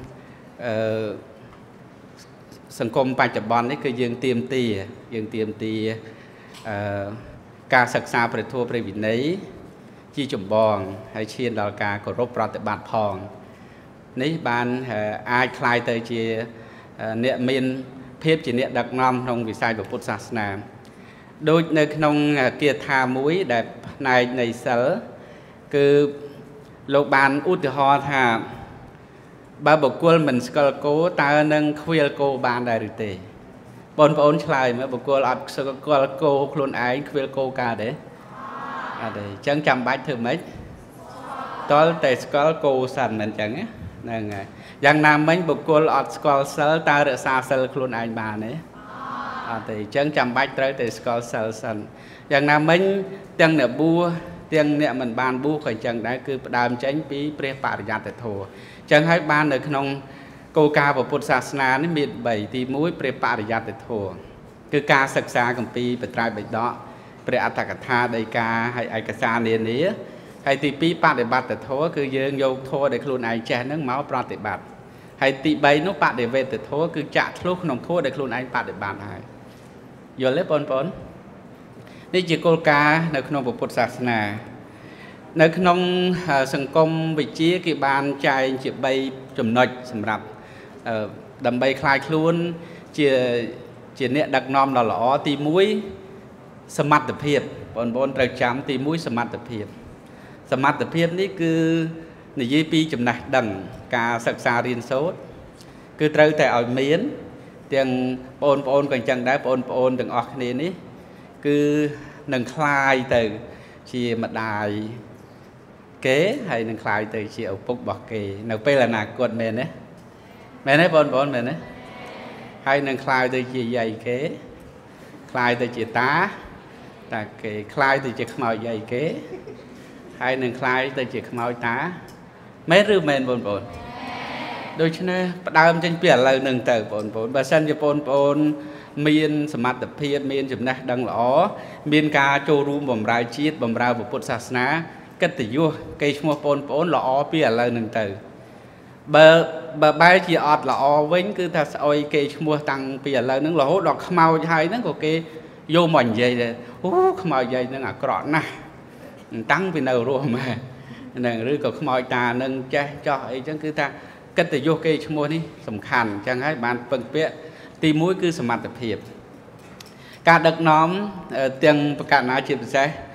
សង្គមបច្ចុប្បន្ននេះគឺយើងទៀមទាយើងទៀមទាការសិក្សាព្រះធម៌ព្រះវិន័យជាចម្បងហើយឈានដល់ការគោរពប្រតិបត្តិផងនេះបានអាចคล้ายទៅជាអ្នកមានភាពជាអ្នកដឹកនាំក្នុងវិស័យពុទ្ធសាសនាដូចនៅក្នុងគាថាមួយដែលផ្នែកនៃសិលគឺលោកបានឧទាហរណ៍ថាបើបុគ្គលមិនស្គាល់គោតើនឹងខ្វៀលគោបានដែរឬទេបងប្អូនឆ្លើយមើលបុគ្គលអត់ស្គាល់គោខ្លួនឯងខ្វៀលគោកើតទេអត់ទេអញ្ចឹងចាំបាច់ធ្វើម៉េចតលតែស្គាល់គោសិនមិនអញ្ចឹងហ្នឹងហើយយ៉ាងណាមិញបុគ្គលអត់ស្គាល់សិលតើរក្សាសិលខ្លួនឯងបានទេអត់ទេអញ្ចឹងចាំបាច់ត្រូវតែស្គាល់សិលសិនយ៉ាងណាមិញទាំងអ្នកបួសទាំងអ្នកមិនបានបួសក៏អញ្ចឹងដែរគឺផ្ដើមចេញពីព្រះបរិយត្តិធម៌អញ្ចឹងហើយបាននៅក្នុងគោលការណ៍ពុទ្ធសាសនានេះមានបីទីមួយព្រះបរិយត្តិធម៌គឺការសិក្សាគម្ពីរបត្រៃបិដកព្រះអត្ថកថាដីកាហើយឯកសារនានាហើយទីពីរបដិបត្តិធម៌គឺយើងយកធម៌ដែលខ្លួនឯងចេះហ្នឹងមកប្រតិបត្តិហើយទីបីនោះបដិវេតធម៌គឺចាក់ធ្លុះក្នុងធម៌ដែលខ្លួនឯងបដិបត្តិហើយយល់ទេបងប្អូននេះជាគោលការណ៍នៅក្នុងពុទ្ធសាសនានៅក្នុងសង្គមវិជ្ជាគេបានចែងជាបីចំណុចសម្រាប់ដើម្បីคลายខ្លួនជាជាអ្នកដឹកនាំដ៏ល្អទីមួយសមត្ថភាពបងប្អូនត្រូវចាំទីមួយសមត្ថភាពសមត្ថភាពនេះគឺនិយាយពីចំណេះដឹងការសិក្សារៀនសូត្រគឺត្រូវតែឲ្យមានទាំងបងប្អូនក៏អញ្ចឹងដែរបងប្អូនទាំងអស់គ្នានេះគឺនឹងคลายទៅជាម្ដាយគេហើយនឹងคลายទៅជាឪពុករបស់គេនៅពេលអនាគតមែនទេមែនទេបងប្អូនមែនទេហើយនឹងคลายទៅជាយាយគេคลายទៅជាតាតាគេคลายទៅជាខ្មោចយាយគេហើយនឹងคลายទៅជាខ្មោចតាមែនឬមែនបងប្អូនដូច្នេះផ្ដើមចេញពីឥឡូវនឹងទៅបងប្អូនបើសិនជាបងប្អូនមានសមត្ថភាពមានចំណេះដឹងល្អមានការចូលរួមបម្រើជាតិបម្រើពុទ្ធសាសនាកិត្តិយសកេរ្តិ៍ឈ្មោះបងប្អូនល្អពីឥឡូវនឹងទៅបើបើបែរជាអត់ល្អវិញគឺថាស្អុយគេឈ្មោះតាំងពីឥឡូវហ្នឹងរហូតដល់ខ្មោចហើយហ្នឹងក៏គេយកមកនិយាយដែរអូខ្មោចយាយហ្នឹងអាក្រក់ណាស់តាំងពីនៅរស់មកហ្នឹងឬក៏ខ្មោចតានឹងចេះចោះអីចឹងគឺថាកិត្តិយសគេឈ្មោះនេះសំខាន់ចឹងហើយបានពឹងពាក់ទីមួយគឺសមត្ថភាពការដឹកនាំទាំងប្រកាសណាជាពិសេស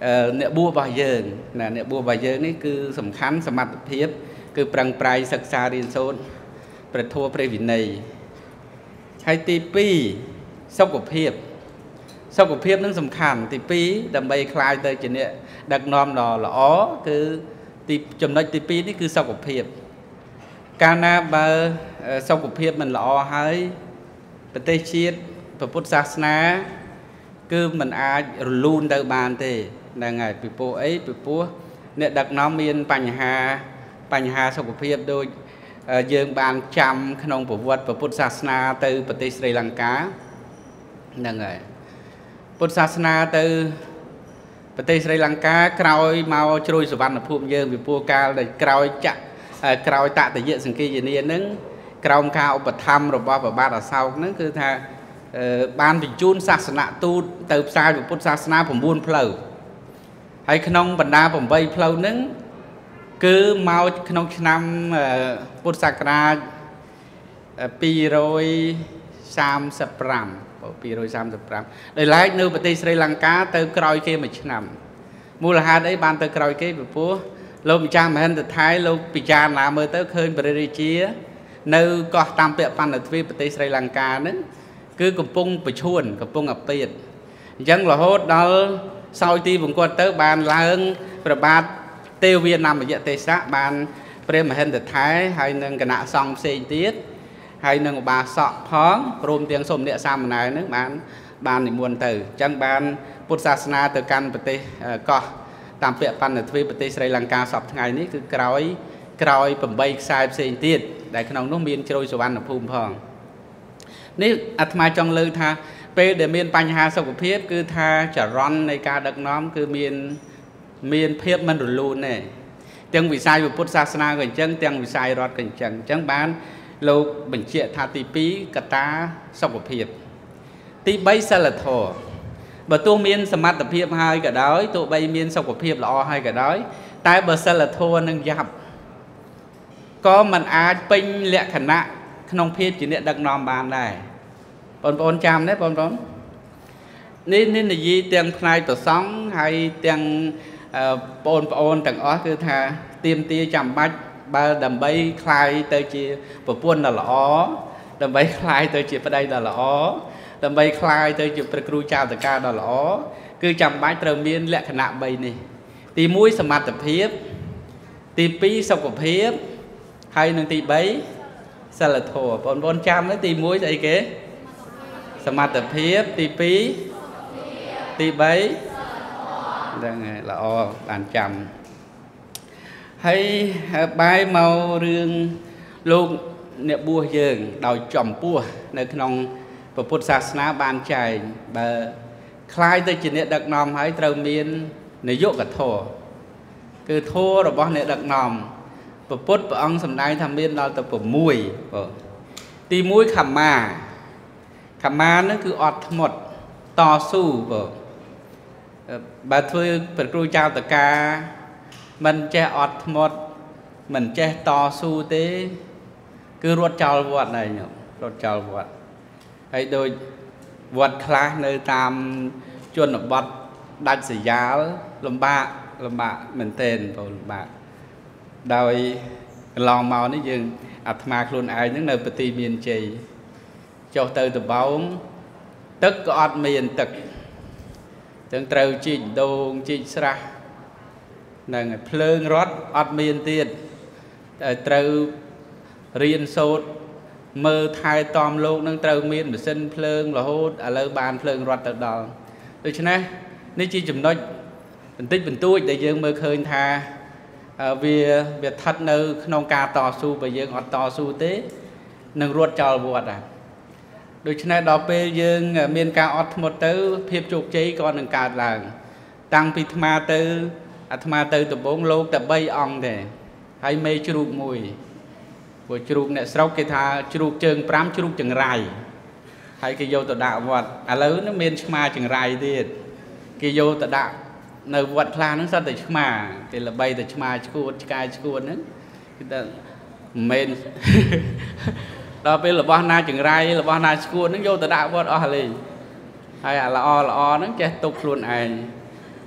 អ្នកបួរបស់យើងណាអ្នកបួរបស់យើងនេះគឺសំខាន់សមត្ថភាពគឺប្រឹងប្រែងសិក្សារៀនសូត្រព្រះធម៌ព្រះវិន័យហើយទីពីរសុខភាពសុខភាពនឹងសំខាន់ទីពីរដើម្បីคลายទៅជាអ្នកដឹកនាំដ៏ល្អគឺទីចំណុចទីពីរនេះគឺសុខភាពកាលណាបើសុខភាពមិនល្អហើយប្រទេសជាតិពុទ្ធសាសនាគឺមិនអាចរលូនទៅបានទេហ្នឹងហើយពីព្រោះអីពីព្រោះអ្នកដឹកនាំមានបញ្ហាបញ្ហាសុខភាពដូចយើងបានចាំក្នុងប្រវត្តិពុទ្ធសាសនាទៅប្រទេសស្រីលង្កាហ្នឹងហើយពុទ្ធសាសនាទៅប្រទេសស្រីលង្កាក្រោយមកជ្រួយសវណ្ណភូមិយើងពីព្រោះកាលដែលក្រោយចាក់ក្រោយតតយសង្គីយានីហ្នឹងក្រោមការឧបត្ថម្ភរបស់ព្រះបាទអសោកហ្នឹងគឺថាបានបញ្ជូនសាសនទូតទៅផ្សាយពុទ្ធសាសនា៩ផ្លូវហើយក្នុងបណ្ដា8ផ្លូវហ្នឹងគឺមកក្នុងឆ្នាំពុទ្ធសករាជពីររសាមសិបប្រាំពីររសាមសិបប្រាំដោយឡែកនៅប្រទេសស្រីលង្កាទៅក្រោយគេមួយឆ្នាំមូលហេតុអីបានទៅក្រោយគេពីព្រោះលោកម្ចាស់មហិន្ទថៃលោកពិចារណាមើលទៅឃើញព្រះរាជានៅកោះតាមពាក់បណ្ឌទ្វីបប្រទេសស្រីលង្កាហ្នឹងគឺកំពុងប្រឈួនកំពុងអាពាតអញ្ចឹងរហូតដល់សោយទីវង្គតទៅបានឡើងព្រះបាទទេវាណាមយទេសៈបានព្រះមហិន្ទថៃហើយនឹងគណៈសង្ឃផ្សេងទៀតហើយនឹងឧបាសកផងព្រមទាំងសូមអ្នកសាមណេរនឹងបានបាននិមន្តទៅអញ្ចឹងបានពុទ្ធសាសនាទៅកាន់ប្រទេសកោះតាមពាក់បណ្ឌទ្វីបប្រទេសស្រីលង្កាសពថ្ងៃនេះគឺក្រោយក្រោយ8ខ្សែផ្សេងទៀតដែលក្នុងនោះមានជ្រោយសវណ្ណភូមិផងនេះអាត្មាចង់លើកថាពេលដែលមានបញ្ហាសុខភាពគឺថាចរន្តនៃការដឹកនាំគឺមានមានភាពមិនរលូនទេទាំងវិស័យពុទ្ធសាសនាក៏អញ្ចឹងទាំងវិស័យរដ្ឋក៏អញ្ចឹងអញ្ចឹងបានលោកបញ្ជាក់ថាទីពីរកត្តាសុខភាពទីបីសិលធម៌បើទោះមានសមត្ថភាពហើយក៏ដោយទោះបីមានសុខភាពល្អហើយក៏ដោយតែបើសិលធម៌នឹងយ៉ាប់ក៏មិនអាចពេញលក្ខណៈក្នុងភាពជាអ្នកដឹកនាំបានដែរបងប្អូនចាំទេបងប្អូននេះនេះនិយាយទាំងផ្នែកប្រសង់ហើយទាំងបងប្អូនទាំងអស់គឺថាទៀមទាចាំបាច់បើដើម្បីคลายទៅជាប្រពន្ធដ៏ល្អដើម្បីคลายទៅជាប្តីដ៏ល្អដើម្បីคลายទៅជាព្រះគ្រូចៅតកាដ៏ល្អគឺចាំបាច់ត្រូវមានលក្ខណៈបីនេះទីមួយសមត្ថភាពទីពីរសុខភាពហើយនឹងទីបីសិលធម៌បងប្អូនចាំទេទីមួយស្អីគេសមត្ថភាពទីពីរទីបីហ្នឹងហើយល្អបានចាំហើយបែរមករឿងលោកអ្នកបួសយើងដោយចំពោះនៅក្នុងពុទ្ធសាសនាបានចែងបើคล้ายទៅជាអ្នកដឹកនាំហើយត្រូវមាននយោគធម៌គឺធម៌របស់អ្នកដឹកនាំពុទ្ធព្រះអង្គសម្ដែងថាមានដល់ទៅ6បងទីមួយខមាខមានឹងគឺអត់ធ្មត់តស៊ូបងបើធ្វើព្រះគ្រូចៅតកាមិនចេះអត់ធ្មត់មិនចេះតស៊ូទេគឺរត់ចោលវត្តហើយញោមរត់ចោលវត្តហើយដូចវត្តខ្លះនៅតាមជនបទដាច់ស្រយាលលំបាកលំបាកមែនទែនបងលំបាកដោយកន្លងមកនេះយើងអាត្មាខ្លួនឯងហ្នឹងនៅប្រទីមានជ័យចុះទៅដបោងទឹកក៏អត់មានទឹកទាំងត្រូវជីកដូងជីកស្រះហ្នឹងភ្លើងរត់អត់មានទៀតត្រូវរៀនសូត្រមើលថែទាំលោកនឹងត្រូវមានម៉ាស៊ីនភ្លើងរហូតឥឡូវបានភ្លើងរត់ទៅដល់ដូច្នេះនេះជាចំណុចបន្តិចបន្តួចដែលយើងមើលឃើញថាវាវាស្ថិតនៅក្នុងការតស៊ូបើយើងអត់តស៊ូទេនឹងរត់ចោលវត្តដែរដូច្នេះដល់ពេលយើងមានការអត់ធ្មត់ទៅភាពជោគជ័យក៏នឹងកើតឡើងតាំងពីអាត្មាទៅអាត្មាទៅដំបងលោកតែ3អង្គទេហើយមេជ្រូកមួយព្រោះជ្រូកអ្នកស្រុកគេថាជ្រូកជើង5ជ្រូកចង្រៃហើយគេយកទៅដាក់វត្តឥឡូវនេះមានឆ្មាចង្រៃទៀតគេយកទៅដាក់នៅវត្តខ្លះហ្នឹងសត្វតែឆ្មាគេល្បីតែឆ្មាឈួតឆ្កែឈួតហ្នឹងគេថាមិនដល់ពេលរបស់ណាចង្រៃរបស់ណាឈួតហ្នឹងយកទៅដាក់វត្តអស់ហើយហើយអាល្អល្អហ្នឹងចេះទុកខ្លួនឯង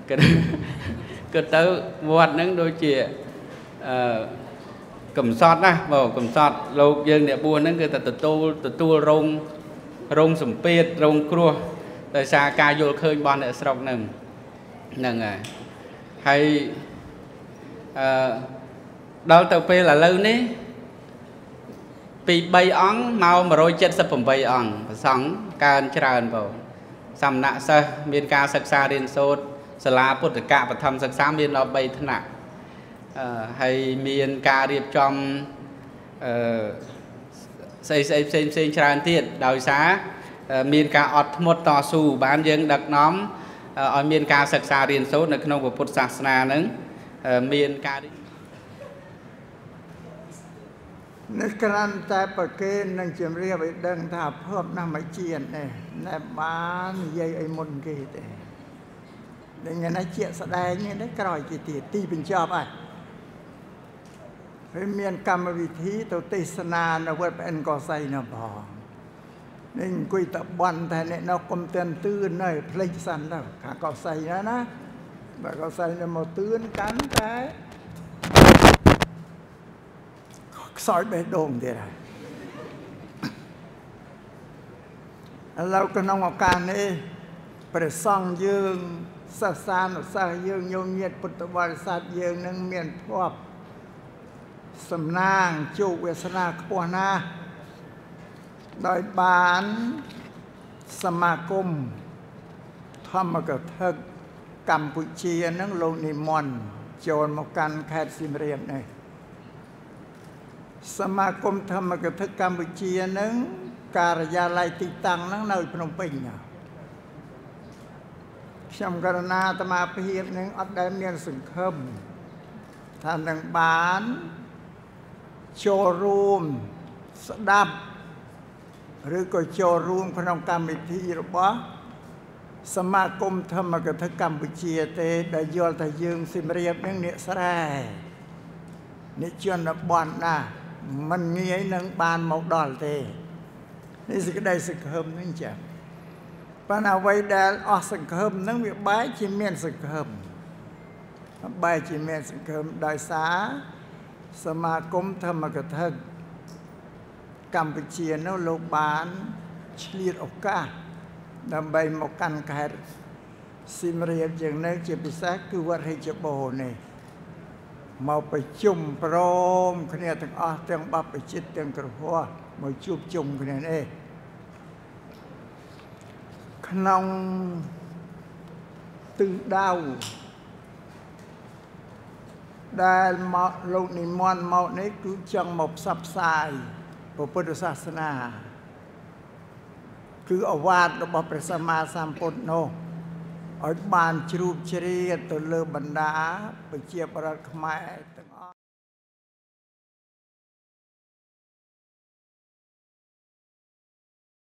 cứ tới vọt nắng đôi chị cầm sọt na vào cầm sọt lâu dân địa buôn nắng cứ ta tu tu rong rong sủng piệt rong cua tại sao ca vô khơi bon ở sọc nừng nừng à hay đâu tàu pe là lâu ní bị bay óng mau mà rồi chết sập bầm bay óng sóng can tràn vào sầm nạ sơ miền ca sặc xa điên sốtสลาพุทธกะประธรรมศึกษาเมียนเราไปถนัดให้เมียนการเรียบจอมใส่ใส่เส้นเส้นชาญที่ดาวสาเมียนการอดหมดต่อสู้บ้านยังดักน้อมเอาเมียนการศึกษาเรียนโซนในขนมพุทธศาสนาหนึ่งเมียนการนึกกันแต่ประเกณฑ์นั่งจำเรียบไปดังถ้าเพิ่มน้ำไม่เจียนเนี่ยในบ้านใหญ่ไอ้มนกีเตะในเงี้ยนะเจียแสดงเนี่ยได้กรอยกี่ตีตีเป็นชอบไอ้เป็นเมียนกรรมวิธีตัวติสนาในเว็บเอ็นก็ใส่นะบองนี่กุยตะบอลแต่เนี่ยนกกลมเตือนตื้นเลยพลิกสันแล้วขาก็ใส่นะนะแบบก็ใส่เนี่ยมาตื้นกันแต่ซอยเบดงเดียวเราก็น้องอาการนี้ประซองยืงศาสนาศาสยืงโยมเยียดพุทธบริษัทยืงนั่งเมียนพวกสำนางจูเวสนาขวนาโดยบานสมาคมธรรมกถึกกัมพูชีนั่งลงนิมนต์โจรมากันแคดสิมเรียบเนี่ยสมาคมธรรมกถึกกัมพูชีนั่งการยาลายติตังนั่งในพนมเปญเนี่ยชมกรณาตมาเพียบหนึ่งอัดได้เมียนสึงเคิมท่านดังบ้านโชว์รูมสดับหรือก็โชว์รูมพนมกรรมวิธีหรือเปล่าสมาคมธรรมกถึกกัมพูชีเตได้ยอดแต่ยืงสิมเรียบหนึ่งเนี่ยสระนี่ชวนบอลนะมันเงี้ยหนึ่งบานหมกดอลเตนี่สิก็ได้สึงเคิมนั่นจ้ะปัญหาไว้ได้ออกสังคมนั่งวิบายจิเมียนสังคมใบจิเมียนสังคมได้สาสมาคมธรรมกถึกกัมพูชีนั่งโลกบาลเฉลี่ยโอกาสดำใบหมกกันแคร์สิมเรียบอย่างนั้นจะพิเศษคือวัดให้เจโบนี่มาไปจุ่มพร้อมคะแนนทั้งอ้อทั้งบับไปจิตทั้งกระหัวมาจุ่มจุ่มคะแนนเองขนมตึงดาวได้มาลงนิมนต์มาในคือจังหมบซับไซพระพุทธศาสนาคืออวาดระบบพระสัมมาสัมพุทธโนอันบานชรูปเฉลี่ยตัวเลือบรรดาไปเจียบรักขมาย